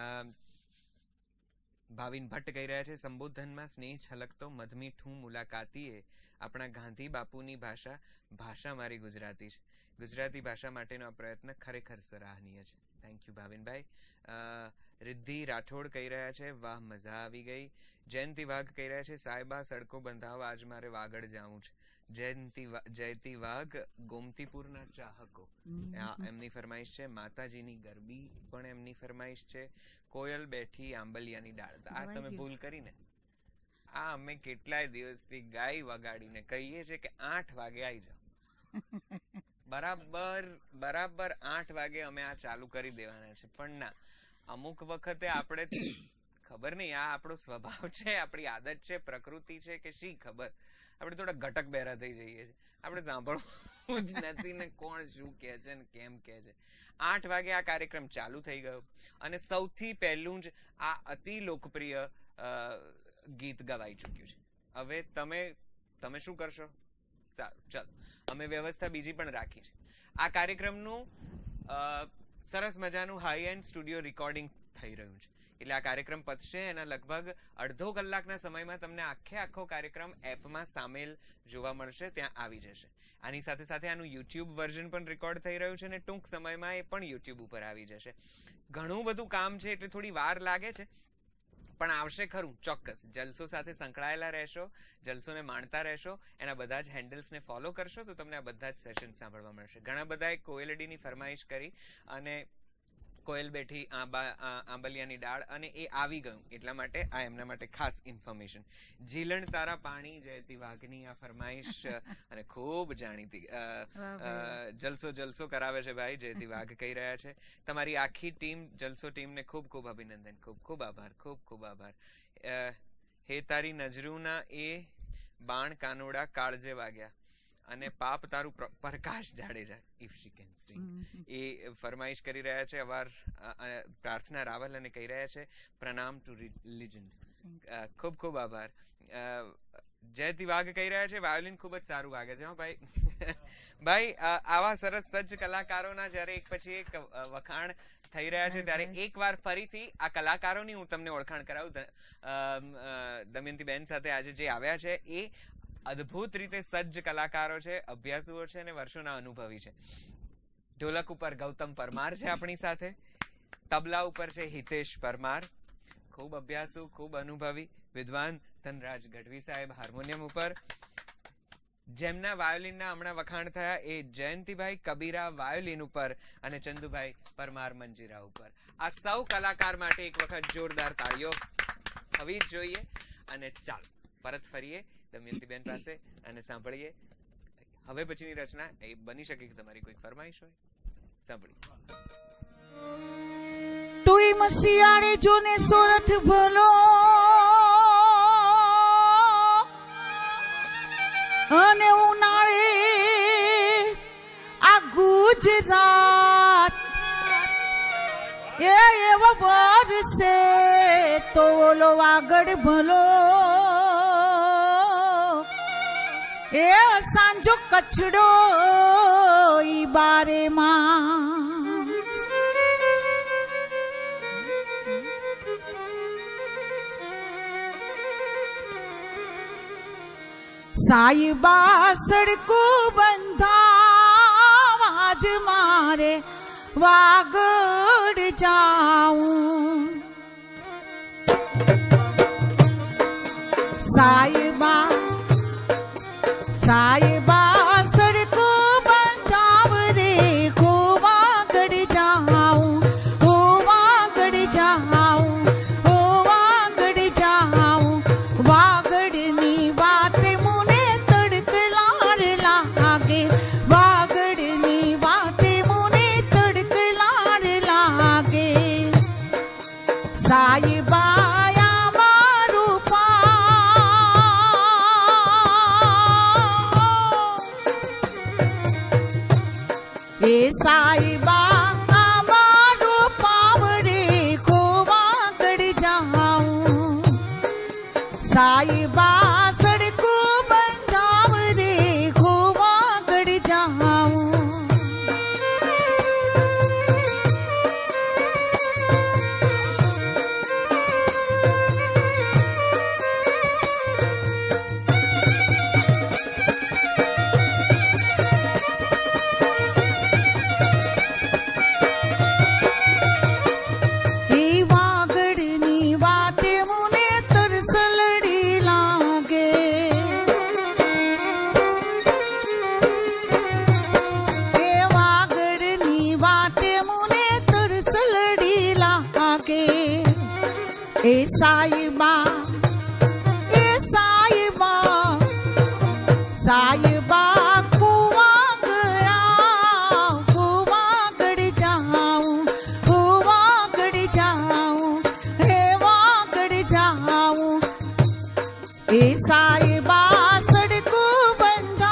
ભાવિન ભટ્ટ કહી રહ્યા છે, સંબોધનમાં સ્નેહ છલકતો મધમીઠું મુલાકાતીએ આપણા ગાંધી બાપુની ભાષા ભાષા મારી ગુજરાતી છે. ગુજરાતી ભાષા માટેનો આ પ્રયત્ન ખરેખર સરાહનીય છે. Thank you Bhavinbhai. રિદ્ધિ રાઠોડ કહી રહ્યા છે, વાહ મજા આવી ગઈ. જયંતિ વાઘ કહી રહ્યા છે, સાહેબા સડકો બંધાવવા આજ મારે વાગડ જાવું છે. જયંતિ જયતી વાઘ ગોમતીપુરના ચાહકો, એમની ફરમાઈશ છે. માતાજીની ગરબી પણ એમની ફરમાઈશ છે. કોયલ બેઠી આંબલિયાની ડાળ. આ તમે ભૂલ કરીને આ અમે કેટલાય દિવસથી ગાય વગાડીને કહીએ છીએ કે આઠ વાગે આવી જાઓ. બરાબર બરાબર આઠ વાગે અમે આ ચાલુ કરી દેવાના છે, પણ ના, અમુક વખતે આપણે ખબર નહીં આ આપણો સ્વભાવ છે, આપણી આદત છે, પ્રકૃતિ છે કે શી ખબર, આપણે થોડા ઘટક બહેરા થઈ જઈએ છીએ. આપણે સાંભળવું જ નથી ને કોણ શું કહે છે ને કેમ કહે છે. આઠ વાગે આ કાર્યક્રમ ચાલુ થઈ ગયો અને સૌથી પહેલું જ આ અતિ લોકપ્રિય ગીત ગવાઈ ચૂક્યું છે. હવે તમે તમે શું કરશો? સારું, ચાલો અમે વ્યવસ્થા બીજી પણ રાખી છે. આ કાર્યક્રમનું સરસ મજાનું હાઈ એન્ડ સ્ટુડિયો રેકોર્ડિંગ થઈ રહ્યું છે, એટલે આ કાર્યક્રમ પતશે એના લગભગ અડધો કલાકના સમયમાં તમને આખે આખો કાર્યક્રમ એપમાં સામેલ જોવા મળશે, ત્યાં આવી જશે. આની સાથે સાથે આનું યુટ્યુબ વર્ઝન પણ રેકોર્ડ થઈ રહ્યું છે અને ટૂંક સમયમાં એ પણ યુટ્યુબ ઉપર આવી જશે. ઘણું બધું કામ છે એટલે થોડી વાર લાગે છે, પણ આવશે ખરું ચોક્કસ. જલસો સાથે સંકળાયેલા રહેશો, જલસોને માણતા રહેશો, એના બધા જ હેન્ડલ્સને ફોલો કરશો તો તમને આ બધા જ સેશન સાંભળવા મળશે. ઘણા બધાએ કોયલડીની ફરમાઈશ કરી અને કોયલ બેઠી આંબલિયાની ડાળ, અને એ આવી ગયું એટલા માટે આ એમના માટે ખાસ ઇન્ફોર્મેશન. જીલણ તારા પાણી જયતી વાઘની આ ફરમાઈશ અને ખૂબ જાણીતી જલસો જલસો કરાવે છે ભાઈ જયતી વાઘ કહી રહ્યા છે. તમારી આખી ટીમ જલસો ટીમને ખૂબ ખૂબ અભિનંદન, ખૂબ ખૂબ આભાર, ખૂબ ખૂબ આભાર. હે તારી નજરૂના એ બાણ કાનોડા કાળજે વાગ્યા અને પાપ તારું Prakash Jadeja, if she can sing, એ ફરમાઈશ કરી રહ્યા છે. અવાર પ્રાર્થના રાવલ અને કહી રહ્યા છે પ્રણામ ટુ લિજન્ડ. ખૂબ ખૂબ આભાર. જયતી વાઘ કહી રહ્યા છે વાયોલિન ખૂબ જ સારું વાગે છે. હા ભાઈ ભાઈ આવા સરસ સજ્જ કલાકારોના જયારે એક પછી એક વખાણ થઈ રહ્યા છે ત્યારે એક વાર ફરીથી આ કલાકારોની હું તમને ઓળખાણ કરાવું. દમયંતી બેન સાથે આજે જે આવ્યા છે એ અદ્ભુત રીતે સજ્જ કલાકારો છે, અભ્યાસુઓ છે અને વર્ષોના અનુભવી છે. ઢોલક ઉપર ગૌતમ પરમાર છે આપણી સાથે, તબલા ઉપર છે હિતેશ પરમાર, ખૂબ અભ્યાસુ, ખૂબ અનુભવી વિદ્વાન ધનરાજ ગઢવી સાહેબ હાર્મોનિયમ ઉપર. જેમના વાયોલિનના હમણાં વખાણ થયા એ જયંતિભાઈ કબીરા વાયોલિન ઉપર અને ચંદુભાઈ પરમાર મંજીરા ઉપર. આ સૌ કલાકાર માટે એક વખત જોરદાર તાળીઓ થવી જ જોઈએ. અને ચાલો પરત ફરીએ દમયંતીબેન પાસે અને સાંભળીએ હવે પછીની રચના. એ બની શકે કે તમારી કોઈ ફરમાઈશ હોય, સાંભળીએ. તોય મસિયાળે જોને સોરઠ ભલો અને ઉનાળે આ ગુજરાત એ એવો વરસે તો ઓલો વાગડ ભલો એ સાંજો કચડો ઈ બારે માં સાઈબા સડકો બંધાવાજ માં मारे वागड़ जाऊं। साहिबा साहिबा सड़को बंदाव रे को वागड़ जाऊं, हो वागड़ जाऊं, हो वागड़ जाऊं। वागड़नी बात मुने तड़क लार लागे, वागड़नी बात मुने तड़क लार लागे। साहिबा साहिबा हमारो पावरे को वागड़ जाऊं। साहिबा सड़को बंदाव रे को वागड़ जाऊं। ए साहिबा ए साहिबा साहिबा को वागड़ा को वागड़ जाऊं, को वागड़ जाऊं, हे वागड़ जाऊं। ए साहिबा सड़को बंदा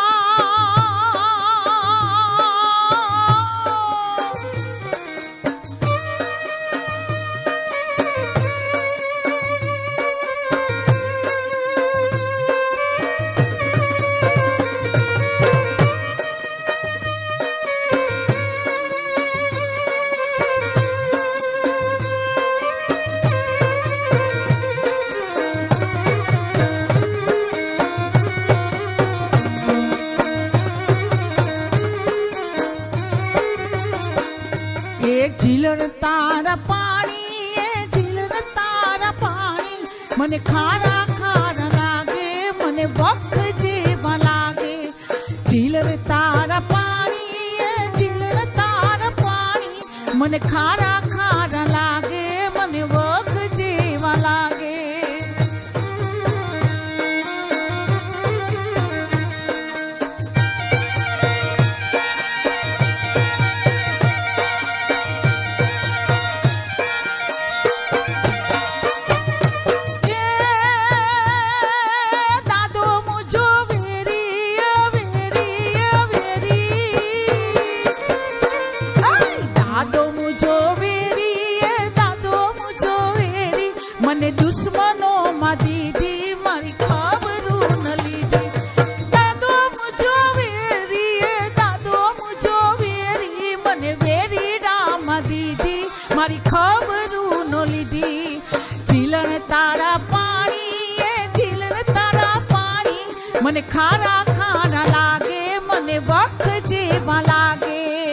झीलर तारा पानी, ये झीलर तारा पानी। मने खारा खारा लागे, मने बख जेवा लागे। झीलर तारा पानी, ये झीलर तारा पानी। मने खारा खारा लागे, मने बख जेवा लागे। दुश्मनों मा दीदी मारी खबरू न लीधी। दादो मुझो वेरी, दादो मुझो वेरी, मने वेरी रामा दीदी मारी खबरू न लीधी। झीलण तारा पानी, ये झीलण तारा पानी। मने खारा खारा लागे, मने वक्त जेवा लागे।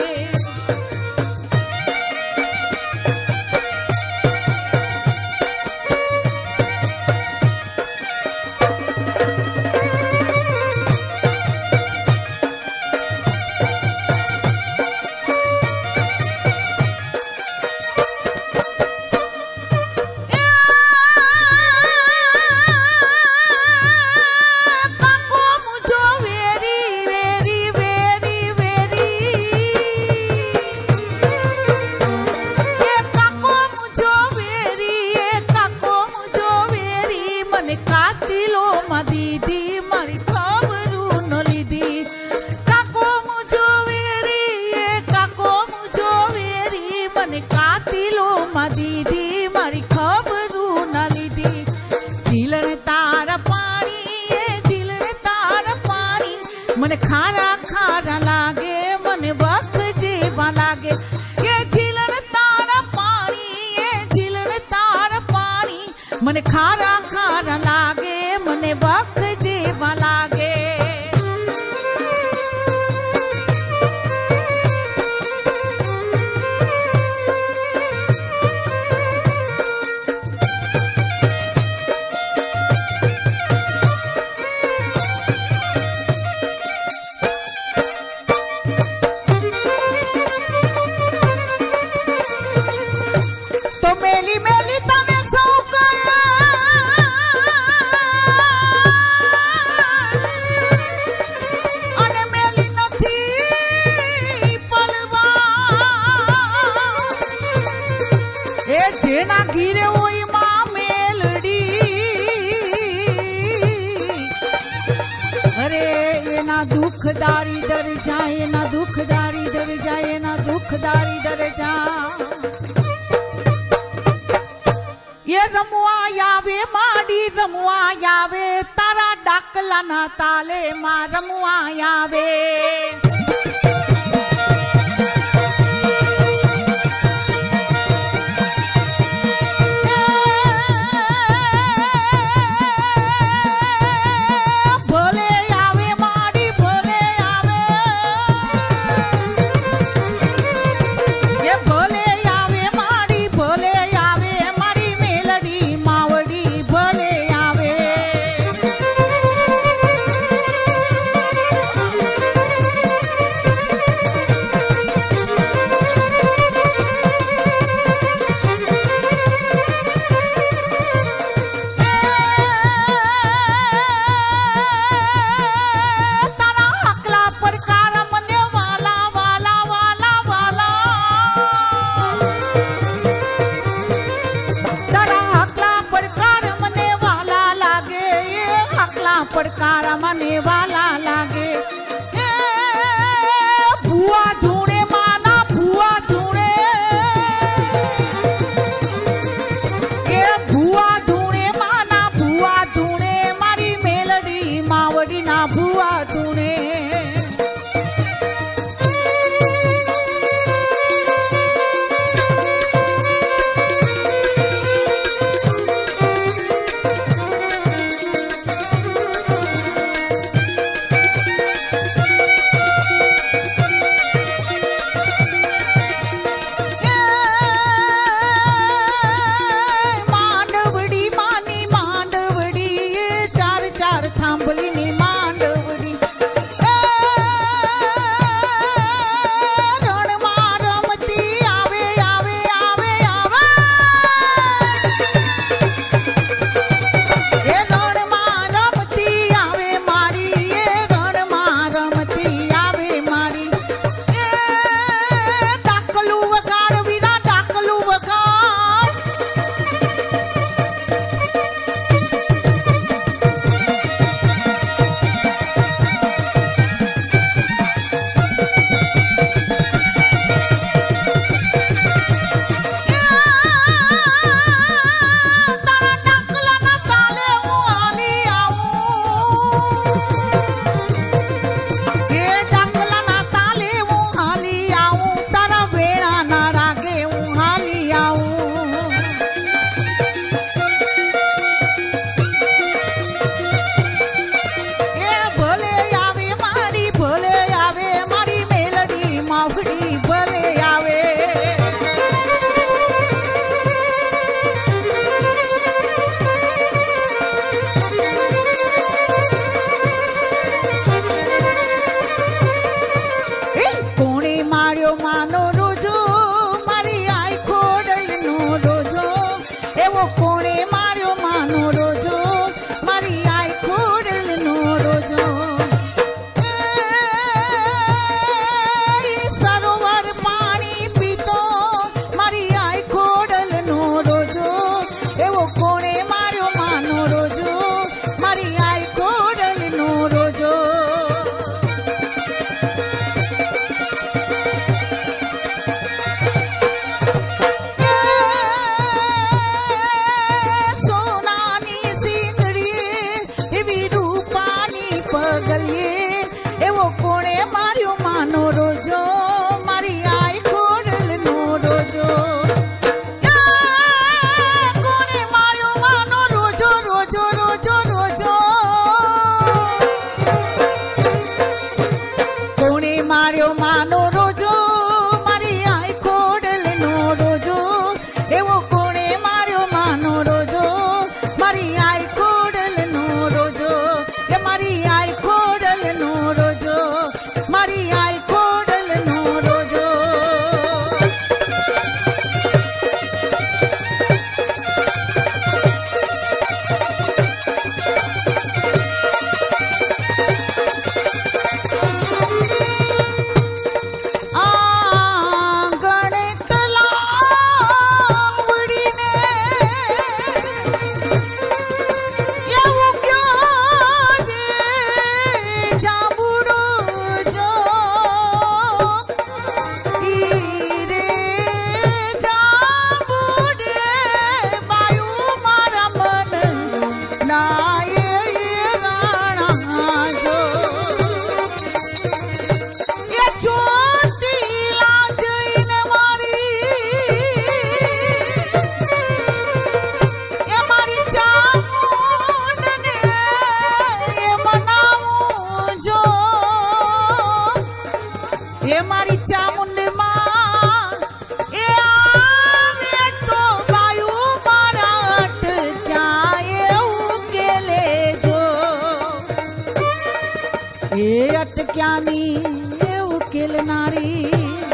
मने खारा खारा लागे, मने वक्त जेवा लागे। ये झीलण तारा पानी, ये झीलण तारा पानी। मने खारा खारा लागे, मने वक्त जेवा लागे। दुखदारी दर जाए ना दुखदारी दर जाए ना दुखदारी दर जा ये रमुआ यावे माडी रमुआ यावे तारा डाकला ना ताले मा रमुआ यावे સમસ્યાની એ ઉકેલનારી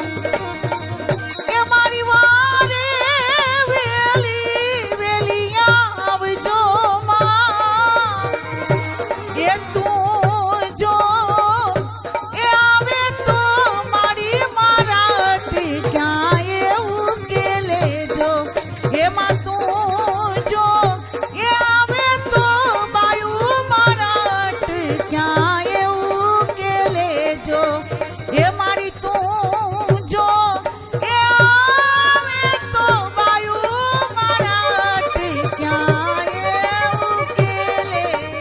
એ મારી વારે વેલી વેલી આવજો માં એ તું જો એ આવે તો મારી મારા ક્યાં એ ઉકેલે જો એમાં તું જો એ આવે તો બાયું મારા ક્યાં એ ઉકેલે જો એ મારી તું જો એ આવે તો બાયું મારા ક્યાં એ ઉકેલે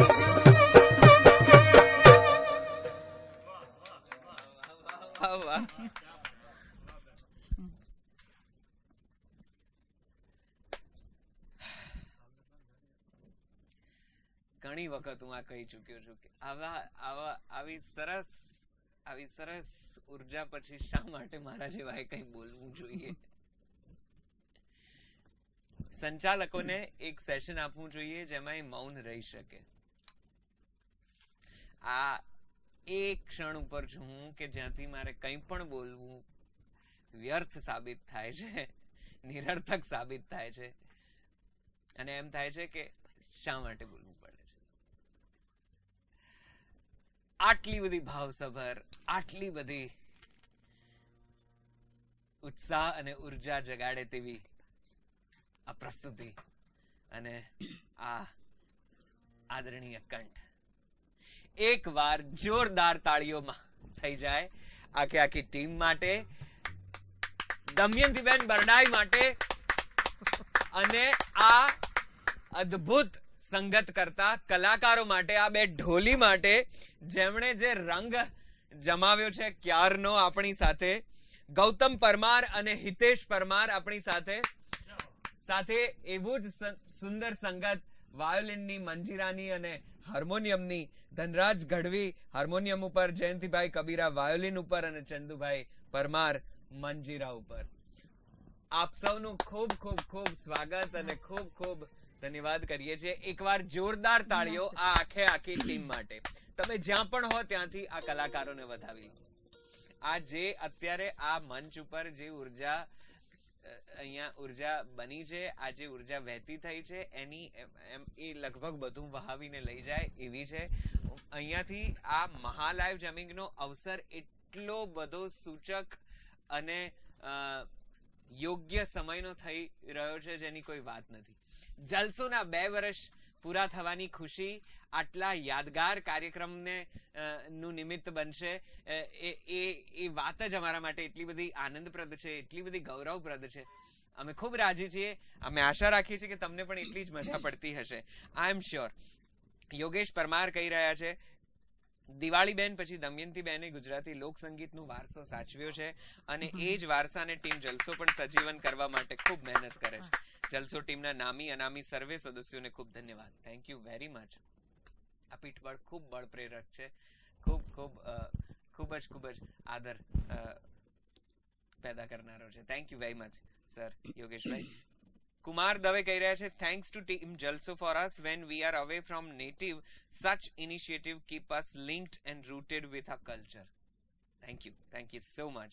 વાહ, વાહ. ઘણી વખત હું આ કહી ચુક્યો છું કે આવા આવા આવી સરસ આવી સરસ ઉર્જા પછી શા માટે મારા જેવાએ કંઈ બોલવું જોઈએ? સંચાલકોને એક સેશન આપવું જોઈએ જેમાં એ મૌન રહી શકે. આ એક ક્ષણ ઉપર છું હું કે જ્યાંથી મારે કંઈ પણ બોલવું વ્યર્થ સાબિત થાય છે, નિરર્થક સાબિત થાય છે અને એમ થાય છે કે શા માટે બોલવું પડે છે. આટલી બધી ભાવસભર, આટલી બધી ઉત્સાહ અને ઉર્જા જગાડે તેવી આ પ્રસ્તુતિ અને આ આદરણીય કંઠ એક વાર જોરદાર તાળીઓમાં થઈ જાય આખી આખી ટીમ માટે, દમયંતીબેન બરડાઈ માટે અને આ અદ્ભુત સંગત કરતા કલાકારો માટે, આ બે ઢોલી માટે જેમણે જે રંગ જમાવ્યો છે ક્યારનો આપણી સાથે. ગૌતમ પરમાર અને હિતેશ પરમાર આપણી સાથે સાથે એવું જ સુંદર સંગત વાયોલિનની, મંજીરાની અને હાર્મોનિયમની ધનરાજ ગઢવી હાર્મોનિયમ ઉપર, જયંતિભાઈ કબીરા વાયોલિન ઉપર અને ચંદુભાઈ પરમાર મંજીરા ઉપર. આપ સૌનું ખૂબ ખૂબ ખૂબ સ્વાગત અને ખૂબ ખૂબ ધન્યવાદ કરીએ છીએ. એકવાર જોરદાર તાળીઓ આ આખે આખી ટીમ માટે. તમે જ્યાં પણ હો ત્યાંથી આ કલાકારોને વધાવી. આ જે અત્યારે આ મંચ ઉપર જે ઉર્જા અહીંયા ઉર્જા બની છે, આ જે ઉર્જા વહેતી થઈ છે એની એમ એ લગભગ બધું વહાવીને લઈ જાય એવી છે. અહીંયાથી આ મહા લાઈવ જમિંગનો અવસર એટલો બધો સૂચક અને યોગ્ય સમયનો થઈ રહ્યો છે જેની કોઈ વાત નથી. જલસોના બે વર્ષ પૂરા થવાની ખુશી આટલા યાદગાર કાર્યક્રમને નું નિમિત્ત બનશે એ એ વાત જ અમારા માટે એટલી બધી આનંદપ્રદ છે, એટલી બધી ગૌરવપ્રદ છે. અમે ખૂબ રાજી છીએ. અમે આશા રાખીએ છીએ કે તમને પણ એટલી જ મજા પડતી હશે. I am sure. Yogesh Parmar કહી રહ્યા છે દિવાળીબેન પછી દમયંતીબેને ગુજરાતી લોકસંગીતનો વારસો સાચવ્યો છે અને એ જ વારસાને ટીમ જલસો પણ સજીવન કરવા માટે ખૂબ મહેનત કરે છે. જલસો ટીમના નામી અનામી સર્વે સદસ્યોને ખૂબ ધન્યવાદ. Thank you very much. આ પીઠબળ ખૂબ બળ પ્રેરક છે. ખૂબ ખૂબ ખૂબ જ ખૂબ જ આદર પેદા કરનારો છે. Thank you very much sir Yogeshbhai. Kumar Dave કહી રહ્યા છે thanks to team Jalso for us when we are away from native such initiative keep us linked and rooted with a culture. Thank you thank you so much.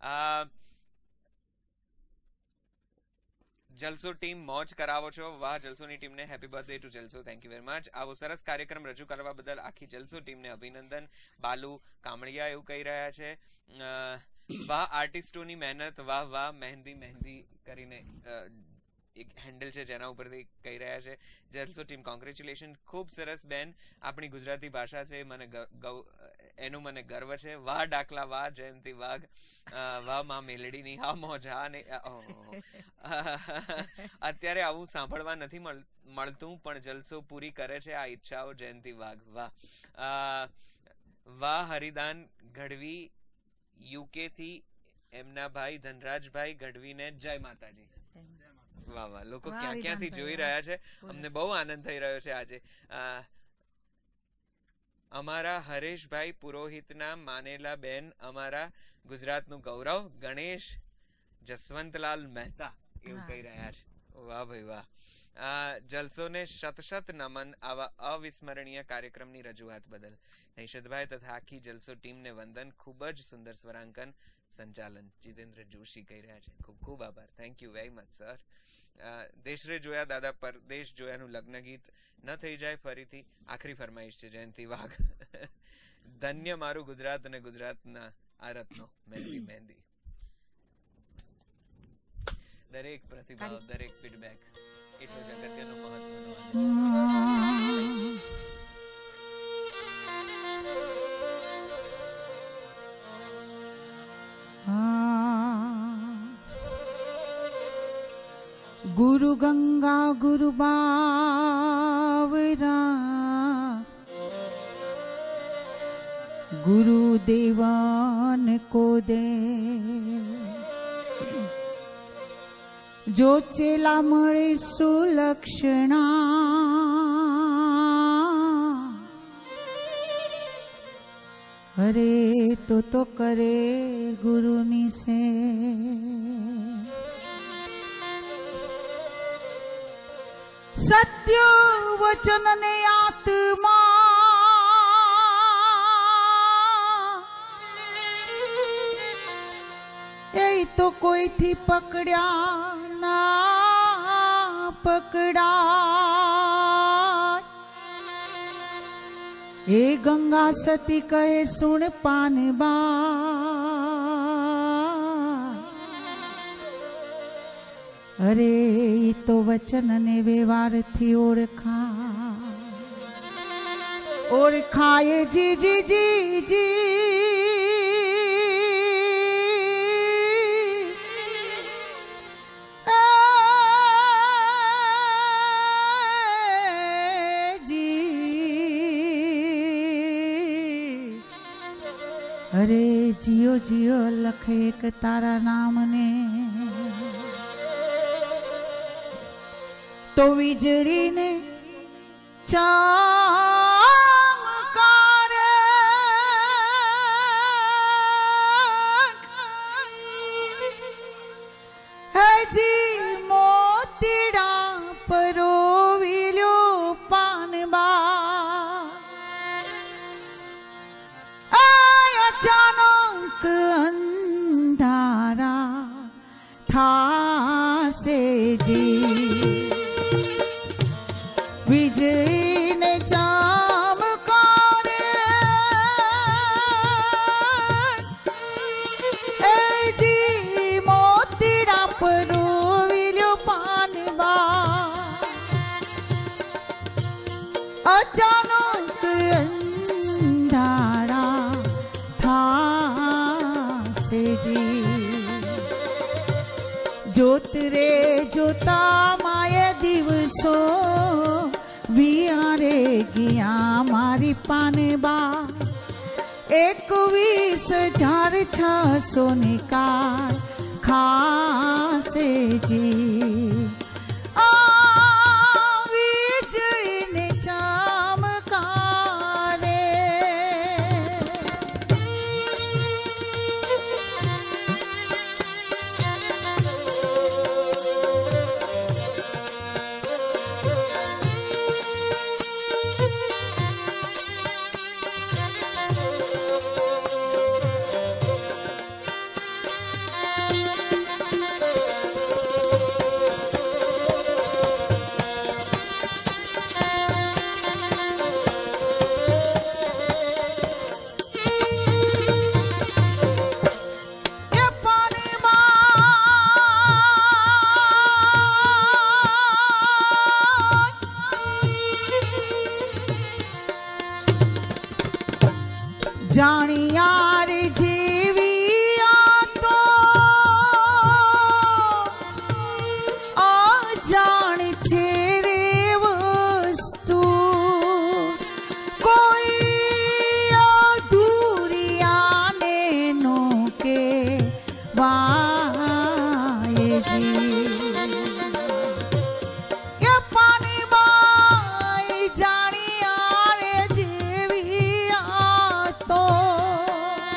Jalso team મોજ કરાવો છો. વાહ, જલસોની ટીમને happy birthday to Jalso. Thank you very much. આવો સરસ કાર્યક્રમ રજૂ કરવા બદલ આખી જલસો ટીમને અભિનંદન. બાલુ કામળિયા એવું કહી રહ્યા છે વાહ આર્ટિસ્ટોની મહેનત, વાહ વાહ મહેંદી મહેંદી કરીને એક હેન્ડલ છે જેના ઉપરથી કહી રહ્યા છે. Jalso team congratulation. ખૂબ સરસ બેન, આપણી ગુજરાતી ભાષા છે મને એનું મને ગર્વ છે. વાહ ડાકલા, વાહ જયંતિ વાઘ, વાહ માં મેલડીની, હા મોજા ને અત્યારે આવું સાંભળવા નથી મળતું પણ જલસો પૂરી કરે છે આ ઈચ્છાઓ. જયંતિ વાઘ વાહ. વાહ હરિદાન ગઢવી યુકે થી એમના ભાઈ ધનરાજભાઈ ગઢવીને જય માતાજી. વાહ વાહ, લોકો ક્યાં ક્યાંથી જોઈ રહ્યા છે. અમને બહુ આનંદ થઈ રહ્યો છે આજે. અમારા હરેશભાઈ પુરોહિતના માનેલા બેન, અમારા ગુજરાતનું ગૌરવ, ગણેશ જસવંતલાલ મહેતા એવું કહી રહ્યા છે. વાહ ભાઈ વાહ. जलसो ने शत शत नमन आवा अविस्मरणीय कार्यक्रमनी रजूआत बदल। नैषदभाई तथा आखी जलसो टीम ने वंदन। खूब ज सुंदर स्वरांकन संचालन जितेंद्र जोशी कही रह्या छे। खूब खूब आभार, thank you very much sir. देशरे जोया दादा परदेश जोयानु लग्न गीत न थई जाय फरीथी। आखरी फरमाइश छे जयंती वाघ। धन्य मारू गुजरात ने गुजरातना आ रत्नो मेहंदी मेहंदी। दरेक प्रतिभाव दरेक फीडबैक એટલો જ અગત્યનો મહત્વનો। गुरु गंगा गुरु बावरा गुरु देवान को दे। जो चेला मळे सुलक्षणा अरे तो तो करे गुरुनी से। सत्य वचन ने आत्मा ए तो कोई थी पकड़या ना पकड़ा। ए गंगा सती कहे सुन पानबा अरे तो वचन ने व्यवहार थी ओळखा ओळखाए जी जी जी जी। अरे जियो जियो लख एक तारा नाम ने तो वीजड़ी ने चमकार है जी मोतीड़ा परोविलो पानबा। अचानक अंधारा था से जी बिजली ने चमकार ए जी मोतीड़ा परोविलो पानबा। अचानक अंधारा था से जी जोत रे जोता माये दिवसो वियारे गया मारी पानबा। एकवीस हजार छसो निकाल खासे जी आ वीजળી ने चमकारे। जानियार जीवी आ तो अजान छे रे वस्तु कोई अधूरिया ने नो के वाए जी। ये पानी बाई जानियार जीवी आ तो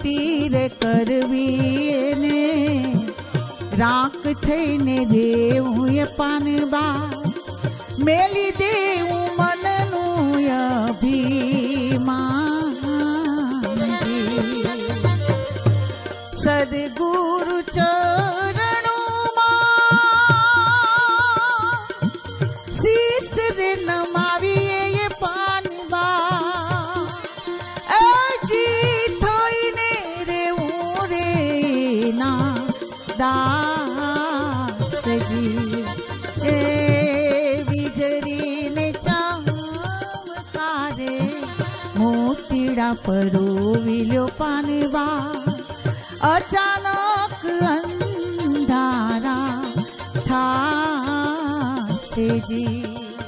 ખેતી રે કરવી ને રાખ થઈને રેવું એ પાનબા મેલી દેવું મનનું અભિમાન સદગુરુ ચરણોમાં શીશ રે નમાવીએ એ પાનબા અજી થઈને રેવું રે ના દાસજી એ વીજળીને ચમકારે મોતીડા પરોવી પાનબા અચાનક અંધારા થાશે જી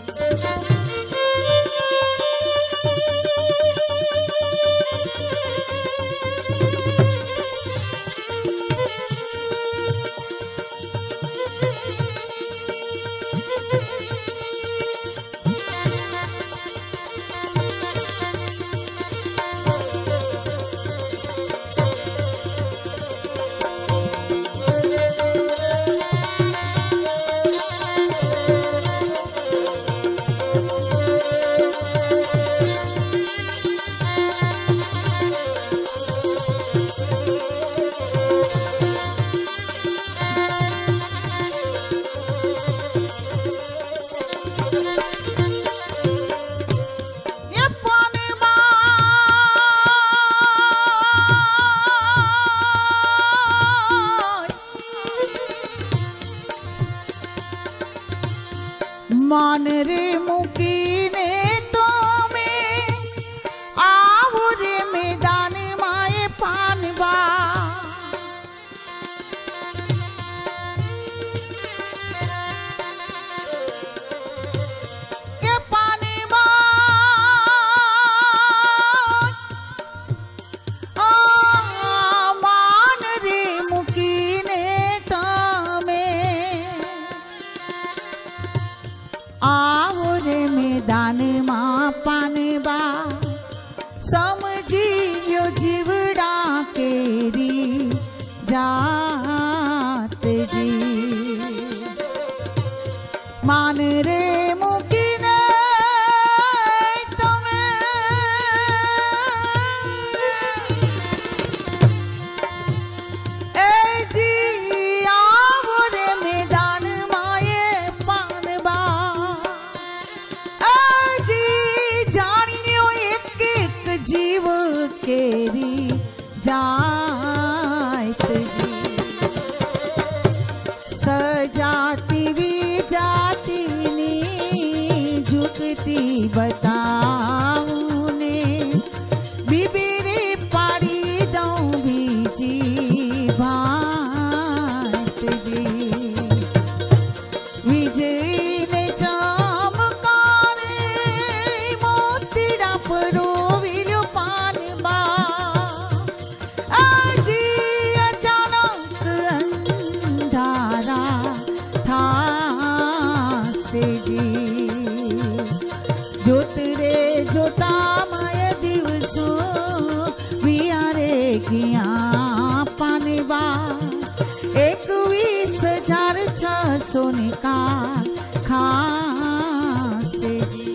मान रे मुकीने तो में आवो रे मैदान माए पानबा के पानबा मान रे मुकीने तो में आवो रे मैदान मां पानबा समझी लो जीवड़ा केरी जात जी मान रे मुकीने તમે એ જી આવો રે મેદાન માએ પાનબા जीव केरी जात जी सजाती विजाती नी झुकती बताऊं ने बीबीरे पाड़ी दऊं बीजी भात जी वीजળી ने चमकारे मोतीड़ा परो एकवीस हजार छसो निकाल खासे जी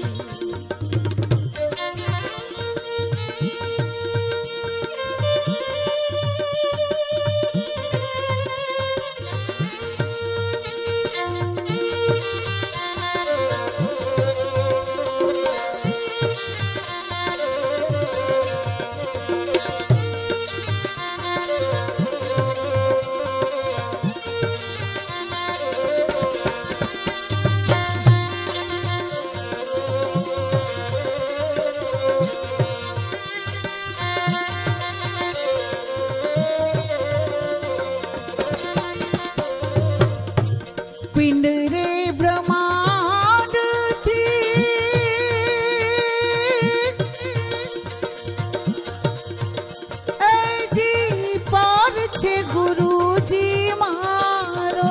पिंड रे ब्रह्मांड थी ए जी पर छे गुरु जी मारो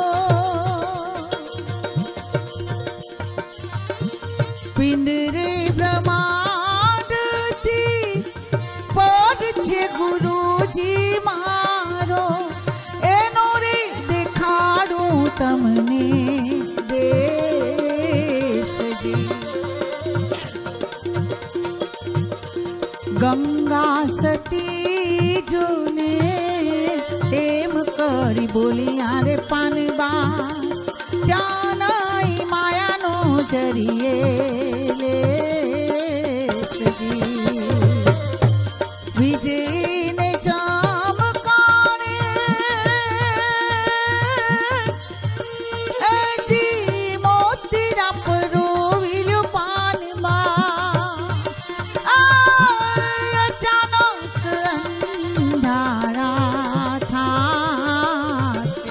पिंड रे ब्रह्मांड थी पर छे गुरु जी વળી બોલિયા રે પાનબા ત્યાં નઈ માયાનો જરીએ લે સજી વીજળીને ચમકારે એજી મોતીરા પરોવિલ્યો પાનમાં આ અચાનક અંધારા થાશે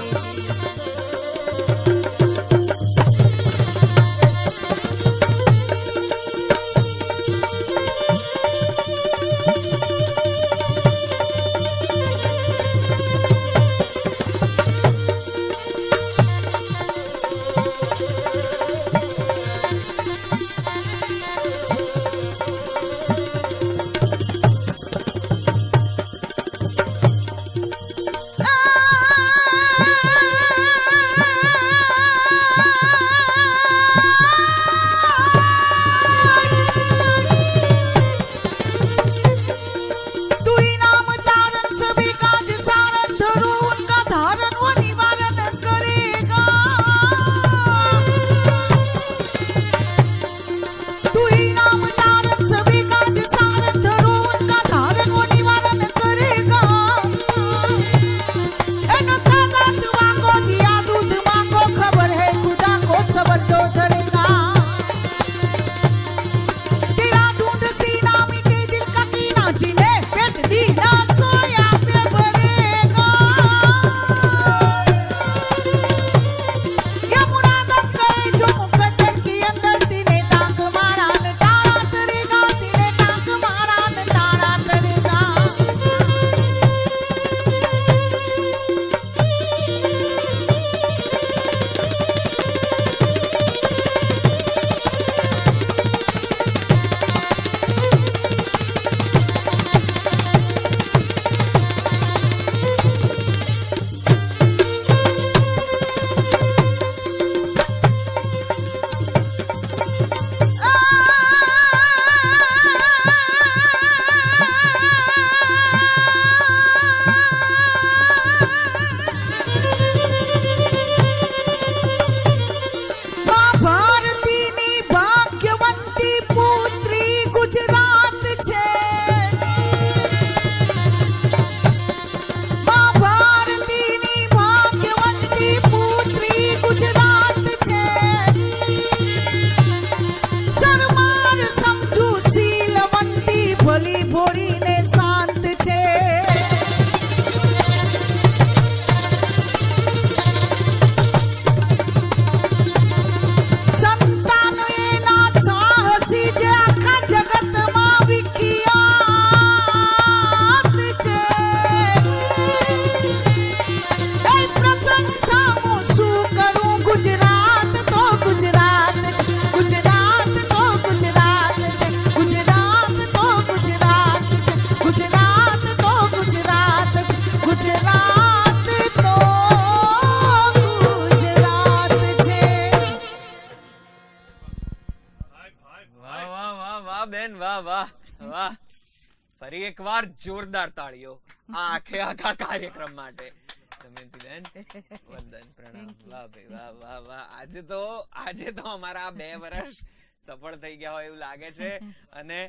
ફરી એકવાર જોરદાર તાળીઓ આ આખે આખા કાર્યક્રમ માટે. દમયંતીબેન વંદન પ્રણામ. વાહ ભાઈ વાહ વાહ વાહ. આજે તો આજે તો અમારા બે વર્ષ સફળ થઈ ગયા હોય એવું લાગે છે. અને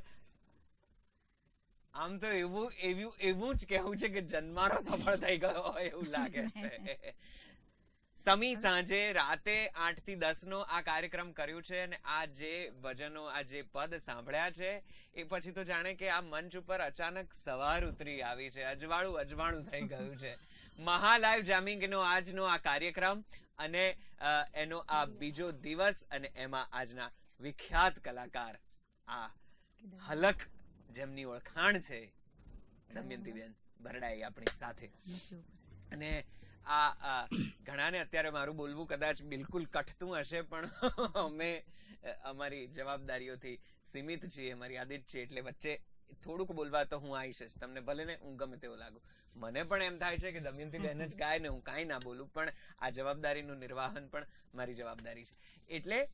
આમ તો એવું એવું એવું જ કહેવું છે કે જન્મારો સફળ થઈ ગયો હોય એવું લાગે છે. સમી સાંજે રાતે આઠ થી દસ નો આ કાર્યક્રમ કર્યું છે અને આ જે ભજનો આ જે પદ સાંભળ્યા છે એ પછી તો જાણે કે આ મંચ ઉપર અચાનક સવાર ઉતરી આવી છે. અજવાળું અજવાળું થઈ ગયું છે. મહા લાઈવ જામિંગ નો આજનો આ કાર્યક્રમ અને એનો આ બીજો દિવસ અને એમાં આજના વિખ્યાત કલાકાર આ હલક જેમની ઓળખાણ છે દમયંતીબેન બરડાઈ આપણી સાથે. અને આ ઘણાને અત્યારે મારું બોલવું કદાચ બિલકુલ કઠતું હશે પણ અમે અમારી જવાબદારીઓથી સીમિત છીએ, મર્યાદિત છીએ, એટલે વચ્ચે થોડુંક બોલવા તો હું આવીશ જ. તમને ભલે ને હું ગમે તેવો લાગુ. મને પણ એમ થાય છે કે દમયંતીબેન જ ગાય ને હું કાંઈ ના બોલું, પણ આ જવાબદારીનું નિર્વાહન પણ મારી જવાબદારી છે. એટલે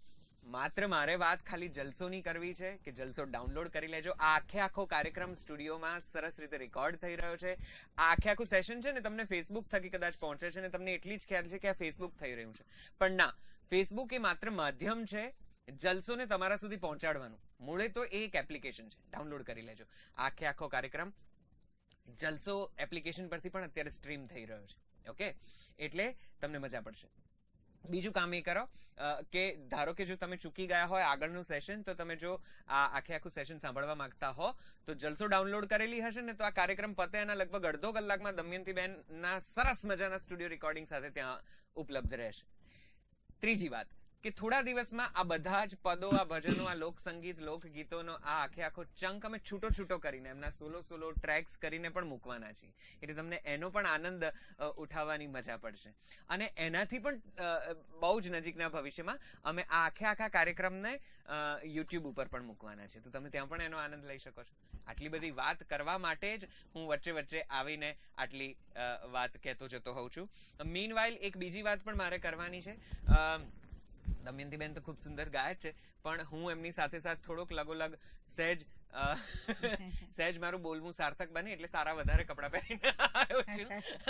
માત્ર મારે વાત ખાલી જલસોની કરવી છે કે જલસો ડાઉનલોડ કરી લેજો. આ આખે આખો કાર્યક્રમ સ્ટુડિયોમાં સરસ રીતે રેકોર્ડ થઈ રહ્યો છે. આ આખે આખું સેશન છે ને તમને ફેસબુક થકી કદાચ પહોંચે છે ને તમને એટલી જ ખ્યાલ છે કે આ ફેસબુક થઈ રહ્યું છે, પણ ના, ફેસબુક એ માત્ર માધ્યમ છે જલસોને તમારા સુધી પહોંચાડવાનું. મૂળે તો એ એક એપ્લિકેશન છે, ડાઉનલોડ કરી લેજો. આખે આખો કાર્યક્રમ જલસો એપ્લિકેશન પરથી પણ અત્યારે સ્ટ્રીમ થઈ રહ્યો છે. ઓકે, એટલે તમને મજા પડશે. બીજું કામ એ કરો કે ધારો કે જો તમે ચૂકી ગયા હોય આગળનું સેશન, તો તમે જો આ આખે આખું સેશન સાંભળવા માંગતા હો તો જલસો ડાઉનલોડ કરેલી હશે ને તો આ કાર્યક્રમ પતે એના લગભગ અડધો કલાકમાં દમયંતી બેન ના સરસ મજાના સ્ટુડિયો રેકોર્ડિંગ સાથે ત્યાં ઉપલબ્ધ રહેશે. ત્રીજી વાત કે થોડા દિવસમાં આ બધા જ પદો, આ ભજનો, આ લોક સંગીત, લોકગીતોનો આ આખે આખો ચંક અમે છૂટો છૂટો કરીને એમના સોલો સોલો ટ્રેક્સ કરીને પણ મૂકવાના છીએ. એટલે તમને એનો પણ આનંદ ઉઠાવવાની મજા પડશે. અને એનાથી પણ બહુ જ નજીકના ભવિષ્યમાં અમે આ આખે આખા કાર્યક્રમને યુટ્યુબ ઉપર પણ મૂકવાના છે, તો તમે ત્યાં પણ એનો આનંદ લઈ શકો છો. આટલી બધી વાત કરવા માટે જ હું વચ્ચે વચ્ચે આવીને આટલી વાત કહેતો જતો હોઉં છું. મીનવાઇલ એક બીજી વાત પણ મારે કરવાની છે. દમયંતી બેન તો ખૂબ સુંદર ગાયક છે, પણ હું એમની સાથે સાથે થોડોક લગોલગ સહેજ સહેજ મારું બોલવું સાર્થક બને એટલે સારા વધારે કપડા પહેરીને આવ્યો છું.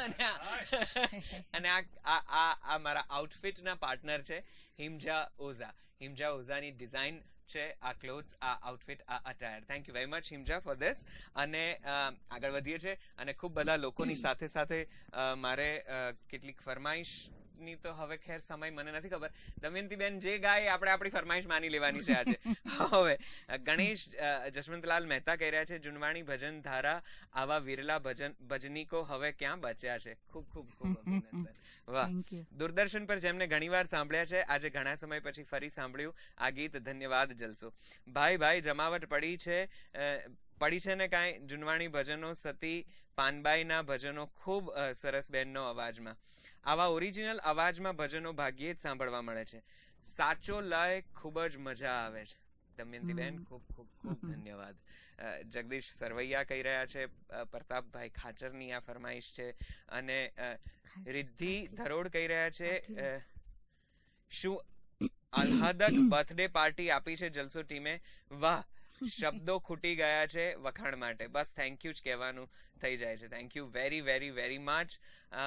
અને આ મારા આઉટફિટના પાર્ટનર છે હિમજા ઓઝા. હિમજા ઓઝાની ડિઝાઇન છે આ ક્લોથ્સ, આ આઉટફિટ, આ attire. Thank you very much Himaja for this. અને આગળ વધીએ છીએ અને ખૂબ બધા લોકોની સાથે સાથે મારે કેટલીક ફરમાઈશ ની તો હવે ખેર સમય મને નથી ખબર. દમયંતી બેન જે ગાય આપણે આપણી ફરમાઈશ માની લેવાની છે આજે. હવે ગણેશ જશવંતલાલ મહેતા કહી રહ્યા છે, જુનવાણી ભજન ધારા આવા વિરલા ભજન ભજનીકો હવે ક્યાં બચ્યા છે. ખૂબ ખૂબ ખૂબ અભિનંદન. વાહ. દૂરદર્શન પર જેમને ઘણીવાર સાંભળ્યા છે, આજે ઘણા સમય પછી ફરી સાંભળ્યું આ ગીત. ધન્યવાદ જલસો. ભાઈ ભાઈ જમાવટ પડી છે પડી છે ને કાંઈ જુનવાણી ભજનો, સતી પાનબાઈના ભજનો ખૂબ સરસ બેનનો અવાજમાં. આવા ઓરિજિનલ અવાજમાં ભજનો ભાગ્યે જ સાંભળવા મળે છે. સાચો લય ખૂબ જ મજા આવે છે. દમયંતી બેન ખૂબ ખૂબ ખૂબ ધન્યવાદ. જગદીશ સરવૈયા કહી રહ્યા છે, પ્રતાપભાઈ ખાચરની આ ફરમાઈશ છે. અને રિદ્ધિ ધરોડ કહી રહ્યા છે, શું આહ્લાદક બર્થડે પાર્ટી આપી છે જલસો ટીમે. વાહ, શબ્દો ખૂટી ગયા છે વખાણ માટે. બસ થેન્ક યુ જ કહેવાનું થઈ જાય છે. Thank you very very very much.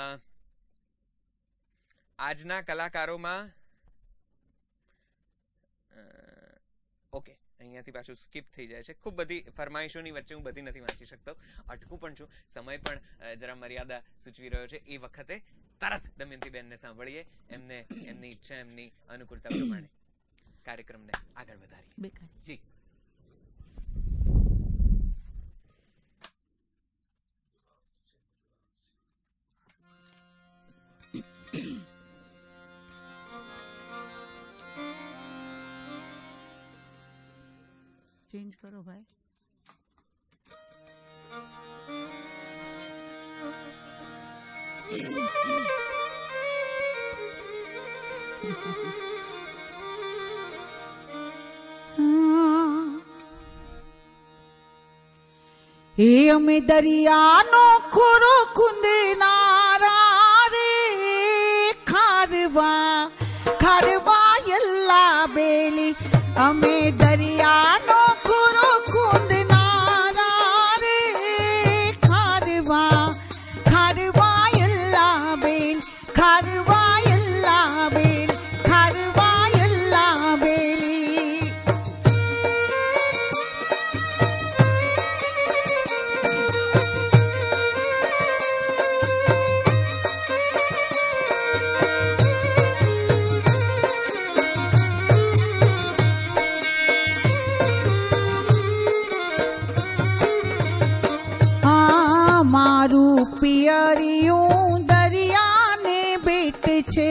આજના કલાકારોમાં ઓકે, અહીંયાથી પાછું સ્કીપ થઈ જાય છે. ખૂબ બધી ફરમાઈશોની વચ્ચે હું બધી નથી વાંચી શકતો, અટકું પણ છું. સમય પણ જરા મર્યાદા સૂચવી રહ્યો છે. એ વખતે તરત દમયંતી બેનને સાંભળીએ, એમને એમની ઈચ્છા, એમની અનુકૂળતા પ્રમાણે કાર્યક્રમને આગળ વધારીએ. જી चेंज करो भाई. એ અમે દરિયાનો ખોરો કુંદનારા રે ખારવા ખારવા યલ્લા બેલી. અમે દરિયાનો ખોરો કુંદનારા રે ખારવા ખારવા યલ્લા બેલ ખારવા યલ્લા બેલ ખારવા યલ્લા બેલી. મારું પિયરિયું દરિયાને બેટ છે.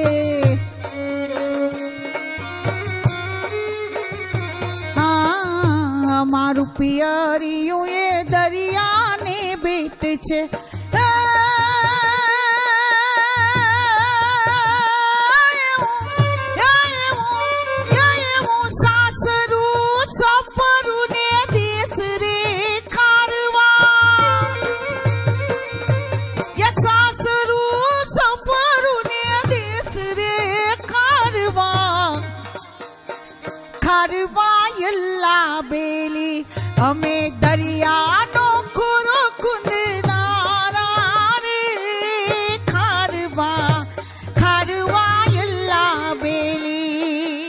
હા, મારું પિયરિયું એ દરિયાને બેટ છે. સાસરું સફરું ને દેશ રે ખારવા. સાસરું સફરું ને દેશ રે ખારવા. બેલી અમે દરિયાનો ખોરો કુંદનારા રે ખારવા ખારવા એલા બેલી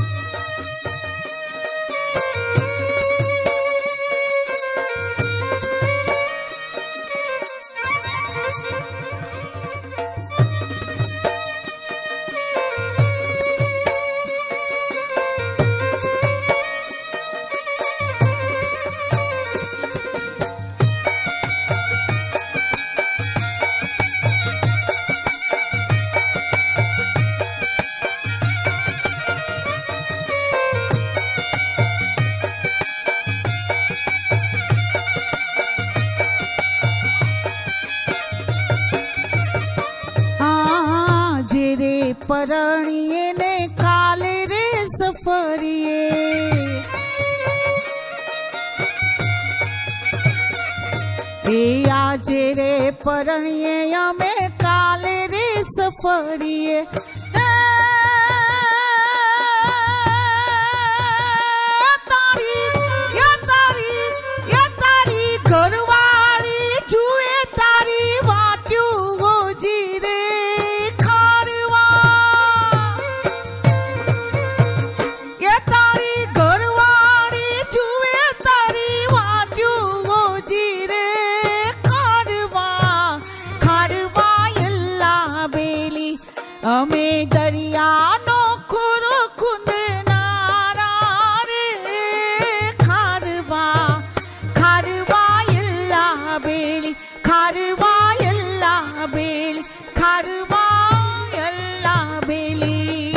પરણીએ ને કાલે રે સફરીએ એ આજે રે પરણીએ અમે કાલે રે સફરીએ તારી યા તારી યા તારી ઘરવાળી જુએ તારી વાટ્યું ગોજી રે અમે દરિયાનો ખોરો કુંદનારા રે ખારવા ખારવા એલા બેલી ખારવા એલા બેલી ખારવા એલા બેલી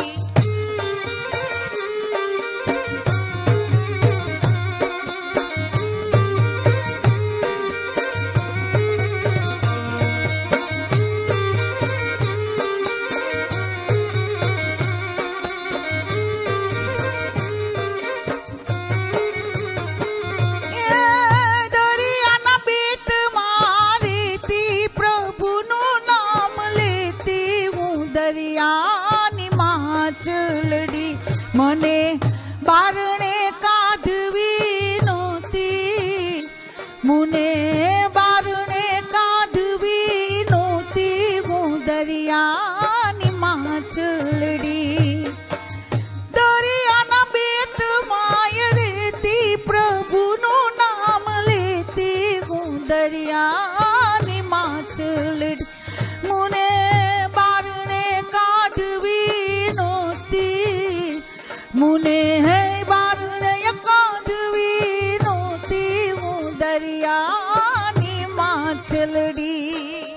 મને બારણે કાઢવી નહોતી મુને બારણે કાઢવી નહોતી હું દરિયાની માછલડી દરિયાના બેટમાં રહેતી પ્રભુનું નામ લેતી હું દરિયાની માછલડી મુને બારણે કાઢવી નહોતી મુને હે બારણે કાઢવી નહોતી હું દરિયાની માછલડી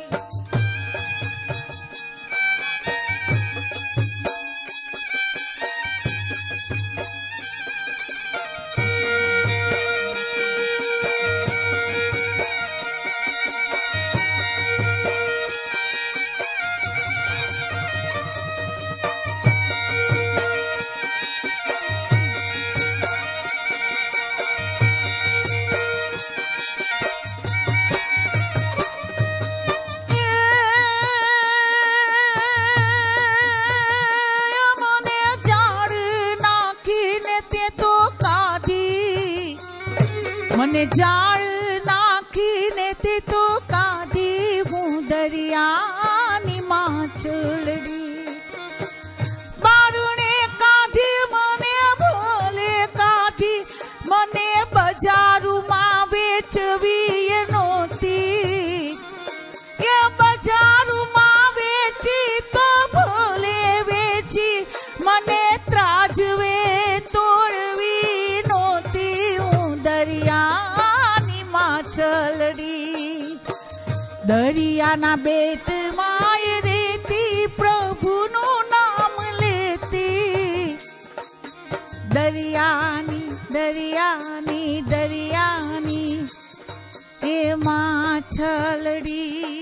મને જાળ નાખીને તે તો કાઢી હું દરિયાની માછલડી બારણે કાઢી મને ભોલે કાઢી મને બજારમાં વેચવી નહોતી એ બજારમાં વેચી તો ભોલે વેચી મને ત્રાજવે તોડવી નહોતી હું દરિયાની માછલડી દરિયાના બેટમાં રહેતી પ્રભુનું નામ લેતી દરિયાની દરિયાની દરિયાની એ માછલડી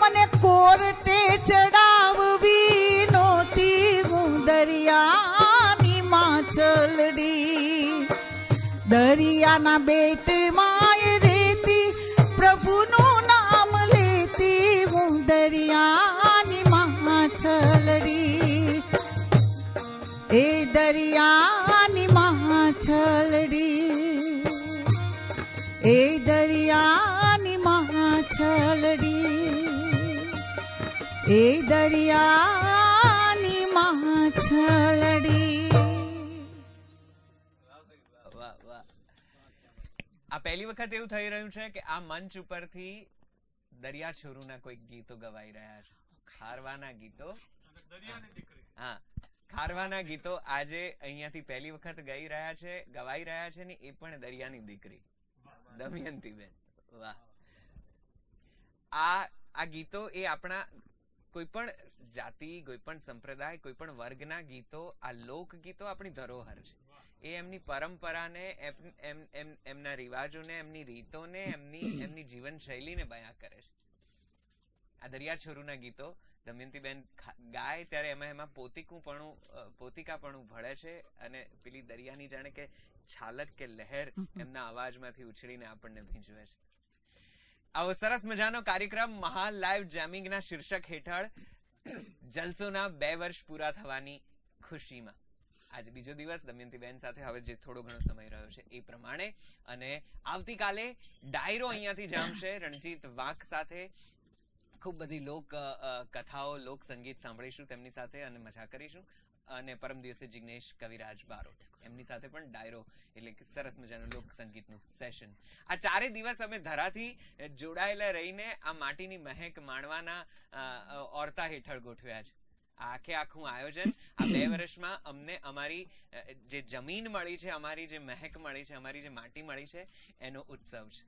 મને કોર્ટે ચડાવવી નોતી હું દરિયાની માછલડી દરિયાના બેટમાં રેતી પ્રભુનું નામ લેતી હું દરિયાની માછલડી એ દરિયાની માછલડી એ દરિયાની માછલડી એ દરિયાની માછલડી. વાહ વાહ. આ પહેલી વખત એવું થઈ રહ્યું છે કે આ મંચ ઉપરથી દરિયા છોરુના કોઈક ગીતો ગવાઈ રહ્યા છે. ખારવાના ગીતો. હા, ખારવાના ગીતો આજે અહીંયાથી પહેલી વખત ગઈ રહ્યા છે, ગવાઈ રહ્યા છે ને એ પણ દરિયાની દીકરી દમયંતી બેન. વાહ. આ આ ગીતો એ આપણા કોઈ પણ જાતિ, કોઈ પણ સંપ્રદાય, કોઈ પણ વર્ગના ગીતો, આ લોકગીતો આપણી ધરોહર છે. એ એમની પરંપરાને, એમના રિવાજોને, એમની રીતોને, એમની એમની જીવન શૈલીને બયાન કરે છે. આ દરિયા છોરુના ગીતો દમયંતીબેન ગાય ત્યારે એમાં એમાં પોતિકુંપણું પોતિકાપણું ભળે છે અને પેલી દરિયાની જાણે કે છાલક કે લહેર એમના અવાજમાંથી ઉછળીને આપણને ભીંજવે છે. આવો સરસ મજાનો કાર્યક્રમ મહા લાઈવ જેમિંગ ના શીર્ષક હેઠળ જલસોના બે વર્ષ પૂરા થવાની ખુશીમાં આજે બીજો દિવસ દમયંતીબેન સાથે હવે જે થોડો ઘણો સમય રહ્યો છે એ પ્રમાણે, અને આવતીકાલે ડાયરો અહીંયાથી જામશે રણજીત વાંક સાથે. ખૂબ બધી લોક કથાઓ, લોક સંગીત સાંભળીશું તેમની સાથે અને મજા કરીશું. અને પરમ દિવસે જિગ્નેશ કવિરાજ બારોટ એમની સાથે પણ ડાયરો એટલે કે સરસ મજાનું લોક સંગીતનું સેશન. આ ચારે દિવસ અમે ધરાથી જોડાયેલા રહીને આ માટીની મહેક માણવાના ઓરતા હેઠળ ગોઠવ્યા છે. આખે આખું આયોજન આ બે વર્ષમાં અમને અમારી જે જમીન મળી છે, અમારી જે મહેક મળી છે, અમારી જે માટી મળી છે એનો ઉત્સવ છે.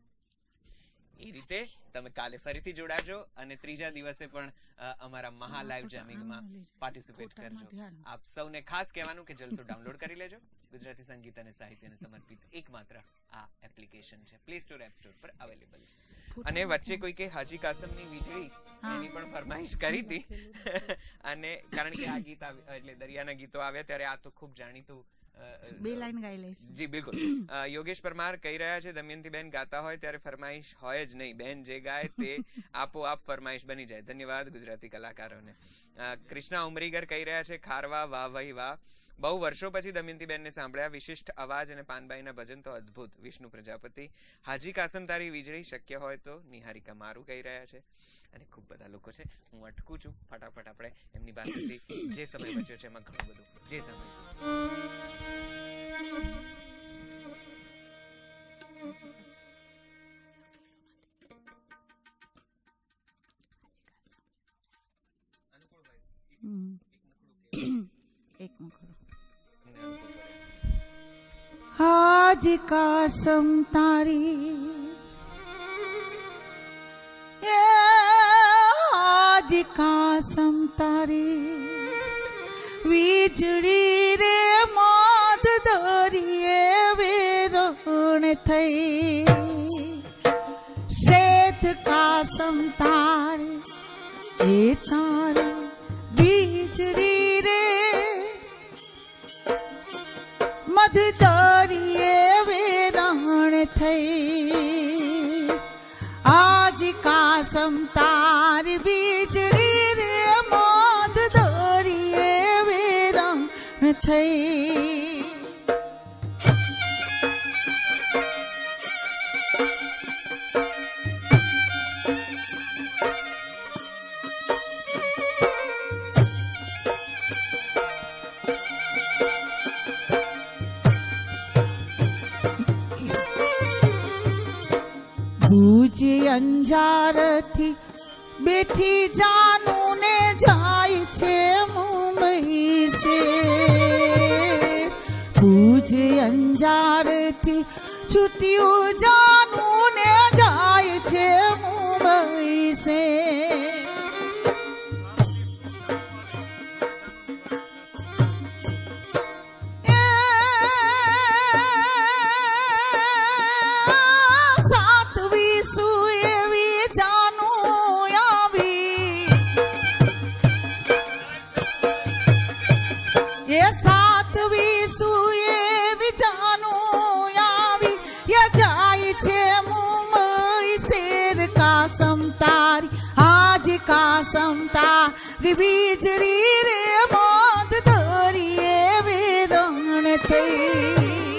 એ રીતે તમે કાલે ફરીથી જોડાજો અને ત્રીજા દિવસે પણ અમારા મહા લાઈવ જેમિંગમાં પાર્ટિસિપેટ કરજો. આપ સૌને ખાસ કહેવાનું કે જલસો ડાઉનલોડ કરી લેજો. ગુજરાતી સંગીત અને સાહિત્યને સમર્પિત એકમાત્ર આ એપ્લિકેશન છે, પ્લે સ્ટોર, એપ સ્ટોર પર અવેલેબલ છે. અને વચ્ચે કોઈ કે હાજી કાસમની વીજળી એની પણ ફરમાઈશ કરી હતી અને કારણ કે આ ગીત એટલે દરિયાના ગીતો આવ્યા ત્યારે આ તો ખૂબ જાણીતું બે લાઈન ગાઈ લઈશ. જી બિલકુલ. યોગેશ પરમાર કહી રહ્યા છે દમયંતી બેન ગાતા હોય ત્યારે ફરમાઈશ હોય જ નહીં, બેન જે ગાય તે આપોઆપ ફરમાઈશ બની જાય. ધન્યવાદ ગુજરાતી કલાકારોને. કૃષ્ણા ઉમરીગર કહી રહ્યા છે ખારવા વાહ ભાઈ વાહ, બહુ વર્ષો પછી દમયંતી બેનને સાંભળ્યા, વિશિષ્ટ અવાજ અને પાનબાઈના ભજન તો અદ્ભુત. વિષ્ણુ પ્રજાપતિ. હાજી કાસમ તારી વીજળી શક્ય હોય તો નિહારિકા મારું કહી રહ્યા છે. અને ખૂબ બધા લોકો છે. હું અટકું છું, ફટાફટ આપણે એમની પાસેથી જે સમય બચ્યો છે એમાં ઘણું બધું જે સમય હાજી કાસમ તારી હાજી કાસમ તારી વીજળી રે માદ દરિયે વેરણ થઈ, શેઠ કાસમ તારી એ તારી વીજળી રે મધ દરિયે વેરણ થઈ. આજ કાસમ તારી વીજળી રે મધ દરિયે વેરણ થઈ. ભુજ અંજારથી બેઠી જાનું ને જાય છે મુંબઈ સે, ભુજ અંજારથી છૂટ્યું જાનું ને જાય છે મુંબઈ સે. સાતવી સુએવી જાનું આવી बीजरी रे मोद धरिए वेरण थई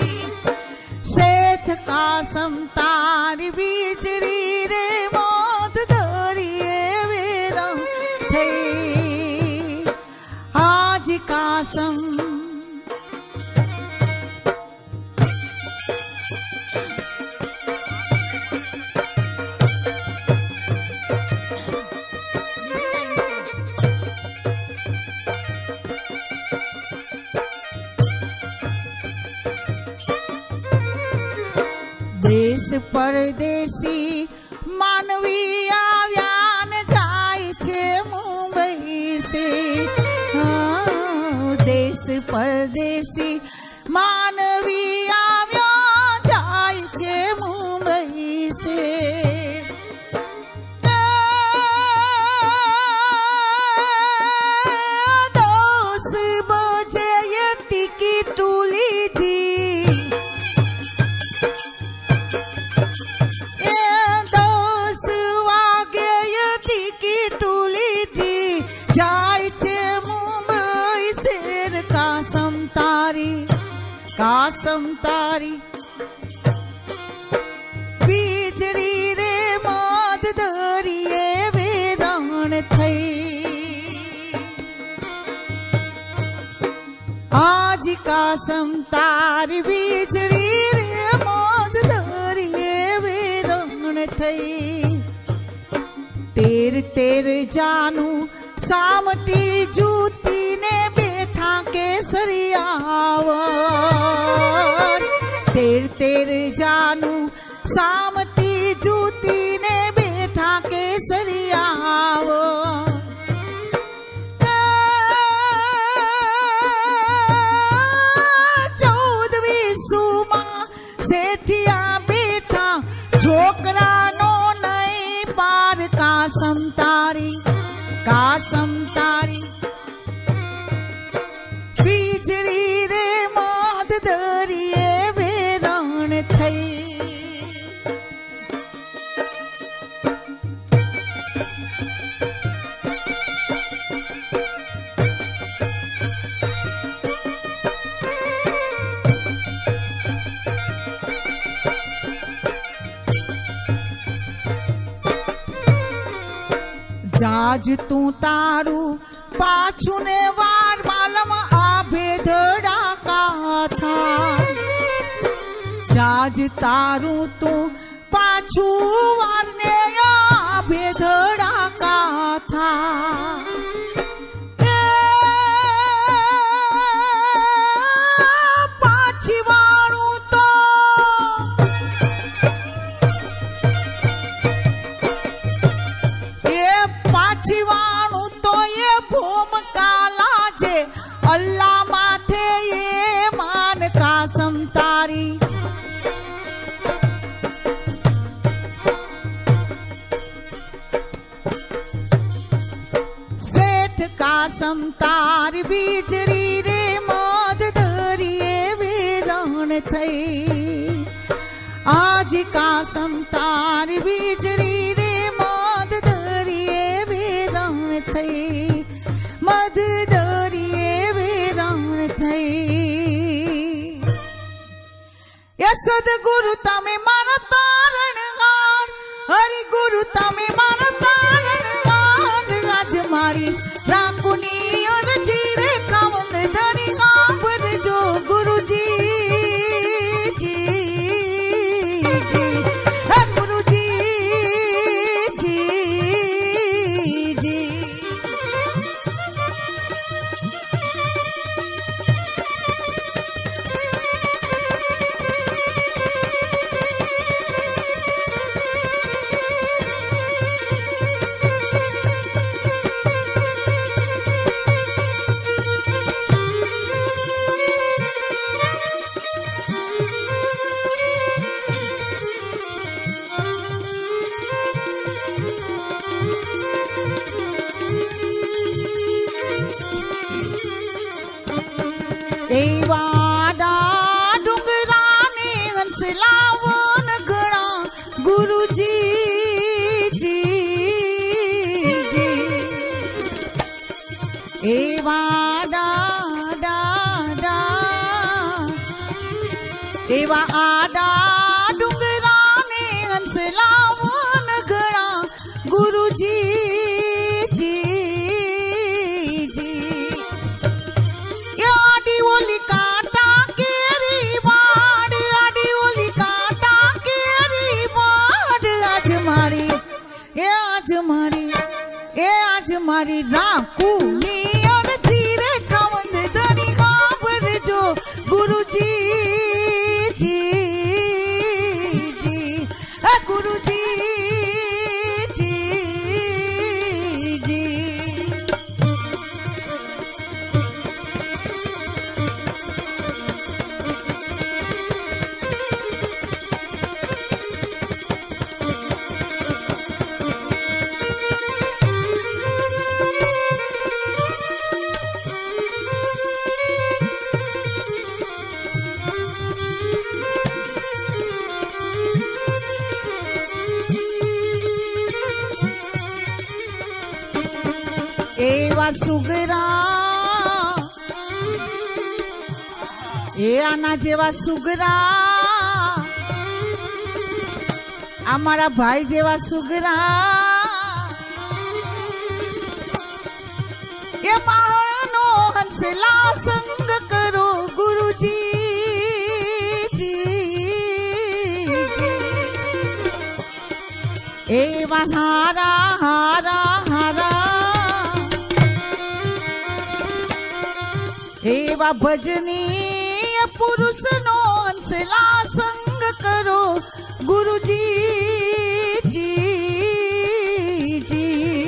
सेठ कासम तारी बीजरी रे मोद धरिए वेरण थई हाजी कासम देश परदेसी मानवी આવ્યાન જાય છે મુંબઈ से हाँ, देश परदेसी मानवी આવ્યાન જાય છે મુંબઈ से દસ બજે ટિકિટ લીધી कासम तारी बीजरी रे मोद धरिए वेरण थई आज कासम तारी बीजरी रे मोद धरिए वेरण थई तेर तेर जानू सामटी जूती ने बैठा केसरियावर तेर तेर जानू सामटी जूती ने बैठा केसरियावर चौदवी सुमा सेठिया बैठा छोकरा नो नहीं पार कासम तारी कासम तारी बीजरी रे मोद धरिए वेरण थई जाज तू तारू पाछू ने वार मालम आभे धड़ाका था जाज तारू तू पाछू वार ने आभे धड़ाका था पाछी वारू तो ये पाछी वारू तो ये भूम काला जे अल्लाह माथे ये मान कासम तारी सेठ कासम तारी बीजरी रे मोद धरिए वेरण थई आज कासम तारी बीजरी रे मोद धरिए वेरण थई मद धरिए वेरण थई ये सदगुरु तमे मारा तारण गार हरि गुरु तमे मारा तारण गार आज मारी राकुनी और जीरे खावंद धनी आबर जो गुरु जी जी जी हे गुरु जी जी जी એવા ડા ડા ડા એવા આડા ડુંગરાને હંસલાવન ઘણા ગુરુજી જી જી આડી ઓલી કાંટા કેરી વાડ આડી ઓલી કાંટા કેરી વાડ આજ મારી એ આજ મારી એ આજ મારી રાખુની અરજી રે ખાવંદ ધની ગાભરજો ગુરુજી જી જી એ ગુરુજી જી જી એવા સુગરા એ આના જેવા સુગરા અમારા ભાઈ જેવા સુગરા એ માણનો હંસલા સંગ કરો ગુરુજી જી એવા હારા હારા હારા એવા ભજનીય પુરુષનો હંસલા સંગ કરો ગુરુજી જી જી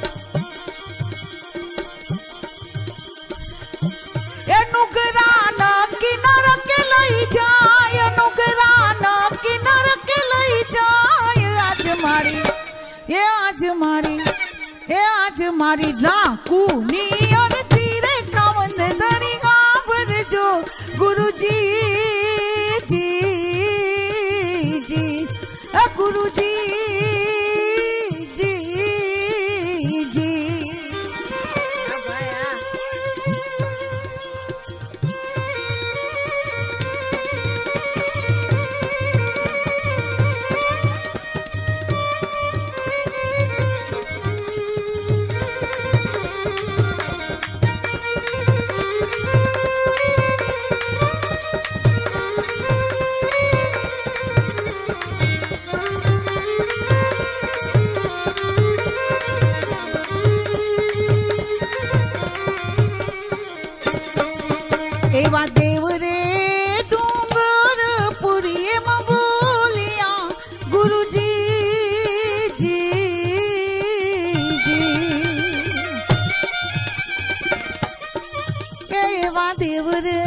એ નુગરાના કિનાર કે લઈ જાય નુગરાના કિનાર કે લઈ જાય આજ મારી એ આજ મારી એ આજ મારી રાખુની અરજી રે ખાવંદ ધણી ગાભરજો ગુરુજી જી જી એ ગુરુજી જી જી એવા દેવ રે ડુંગર પુરી એમાં બોલ્યા ગુરુજી જી જી એવા દેવ રે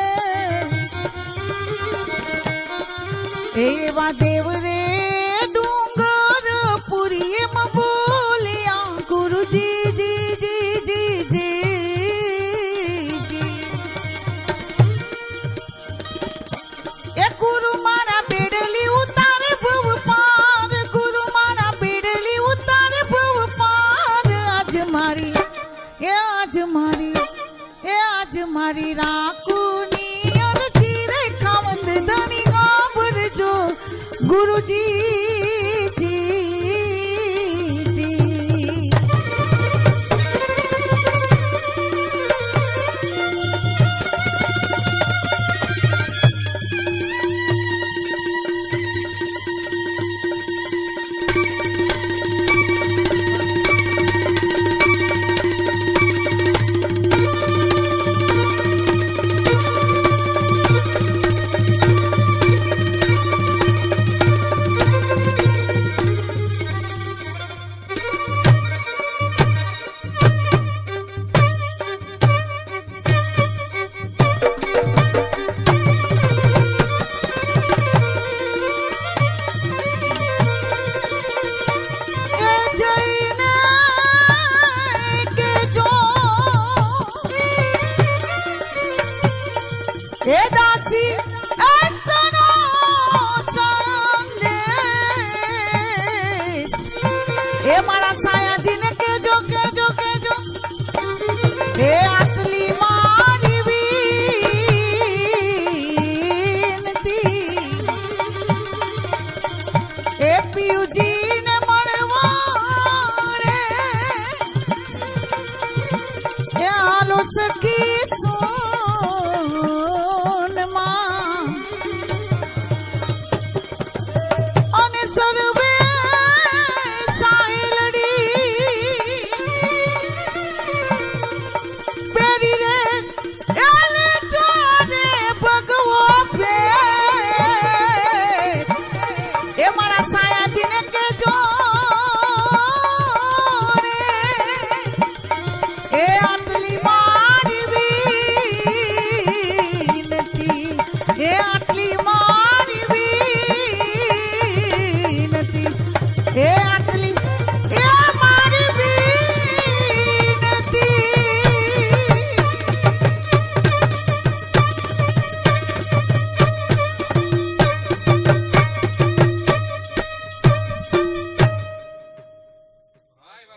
એવા દેવ રે ડુંગર પુરી એમાં બોલ્યા ગુરુજી જી જી જી જી એ ગુરુ મારા બેડલી ઉતારે ભવ પાર ગુરુ મારા બેડલી ઉતારે ભવ પાર આજ મારી એ આજ મારી એ આજ મારી રાખુની અરજી રે ખાવંદ ધણી ગાભરજો ગુરુજી જી જી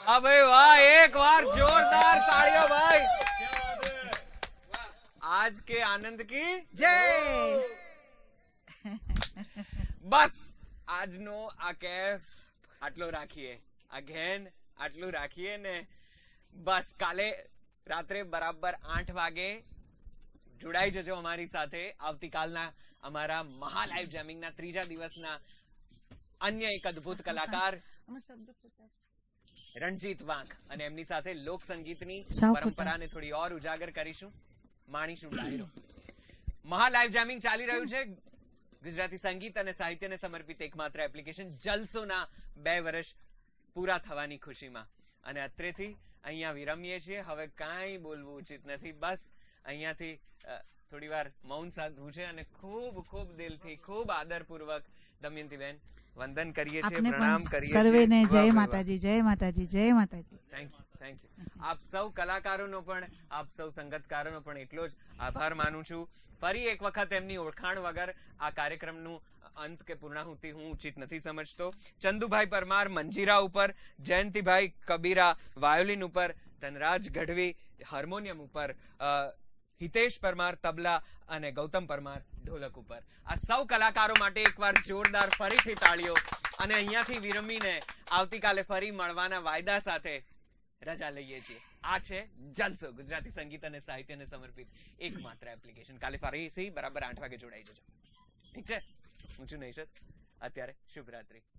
હા ભાઈ વાહ, એક વાર જોરદાર તાળીઓ ભાઈ. आज के आनंद की જય. બસ આજનો આ કેફ આટલો રાખીએ, આ ઘેન આટલું રાખીએ ને બસ. કાલે રાત્રે બરાબર આઠ વાગે જોડાઈ જજો અમારી સાથે. આવતીકાલના અમારા મહા લાઈવ જેમિંગના ત્રીજા દિવસના અન્ય એક અદ્ભુત કલાકાર રણજીત વાંક અને એમની સાથે લોક સંગીતની પરંપરાને થોડી ઓર ઉજાગર કરીશું, માણીશું ડાયરો. મહા લાઈવ જેમિંગ ચાલી રહ્યું છે ગુજરાતી સંગીત અને સાહિત્યને સમર્પિત એકમાત્ર એપ્લિકેશન જલસોના બે વર્ષ પૂરા થવાની ખુશીમાં. અને અત્રેથી અહીંયા વિરમીએ છીએ. હવે કાંઈ બોલવું ઉચિત નથી. બસ અહીંયાથી થોડી વાર મૌન સાધવું છે અને ખૂબ ખૂબ દિલથી ખૂબ આદરપૂર્વક દમયંતીબેન વંદન કરીએ છીએ, પ્રણામ કરીએ છીએ. સર્વેને જય માતાજી, જય માતાજી, જય માતાજી. Thank you, thank you. આપ સૌ કલાકારોનો પણ, આપ સૌ સંગતકારોનો પણ એટલો જ આભાર માનું છું. ફરી એક વખત એમની ઓળખાણ વગર આ કાર્યક્રમનું અંત કે પૂર્ણાહુતિ હું ઉચિત નથી સમજતો. ચંદુભાઈ પરમાર મંજીરા ઉપર, જયંતિભાઈ કબીરા વાયોલિન ઉપર, ધનરાજ ગઢવી હાર્મોનિયમ ઉપર, હિતેશ પરમાર તબલા અને ગૌતમ પરમાર ઢોલક ઉપર. આ સૌ કલાકારો માટે એકવાર જોરદાર ફરીથી તાળીઓ. અને અહીંયાથી વિરમીને આવતીકાલે ફરી મળવાના વાયદા સાથે રજા લઈએ છીએ. આ છે જલસો, ગુજરાતી સંગીત અને સાહિત્યને સમર્પિત એકમાત્ર એપ્લિકેશન. કાલે ફરીથી બરાબર આઠ વાગે જોડાઈ જજો. ઠીક છે? હું છું નૈશત. અત્યારે શુભરાત્રી.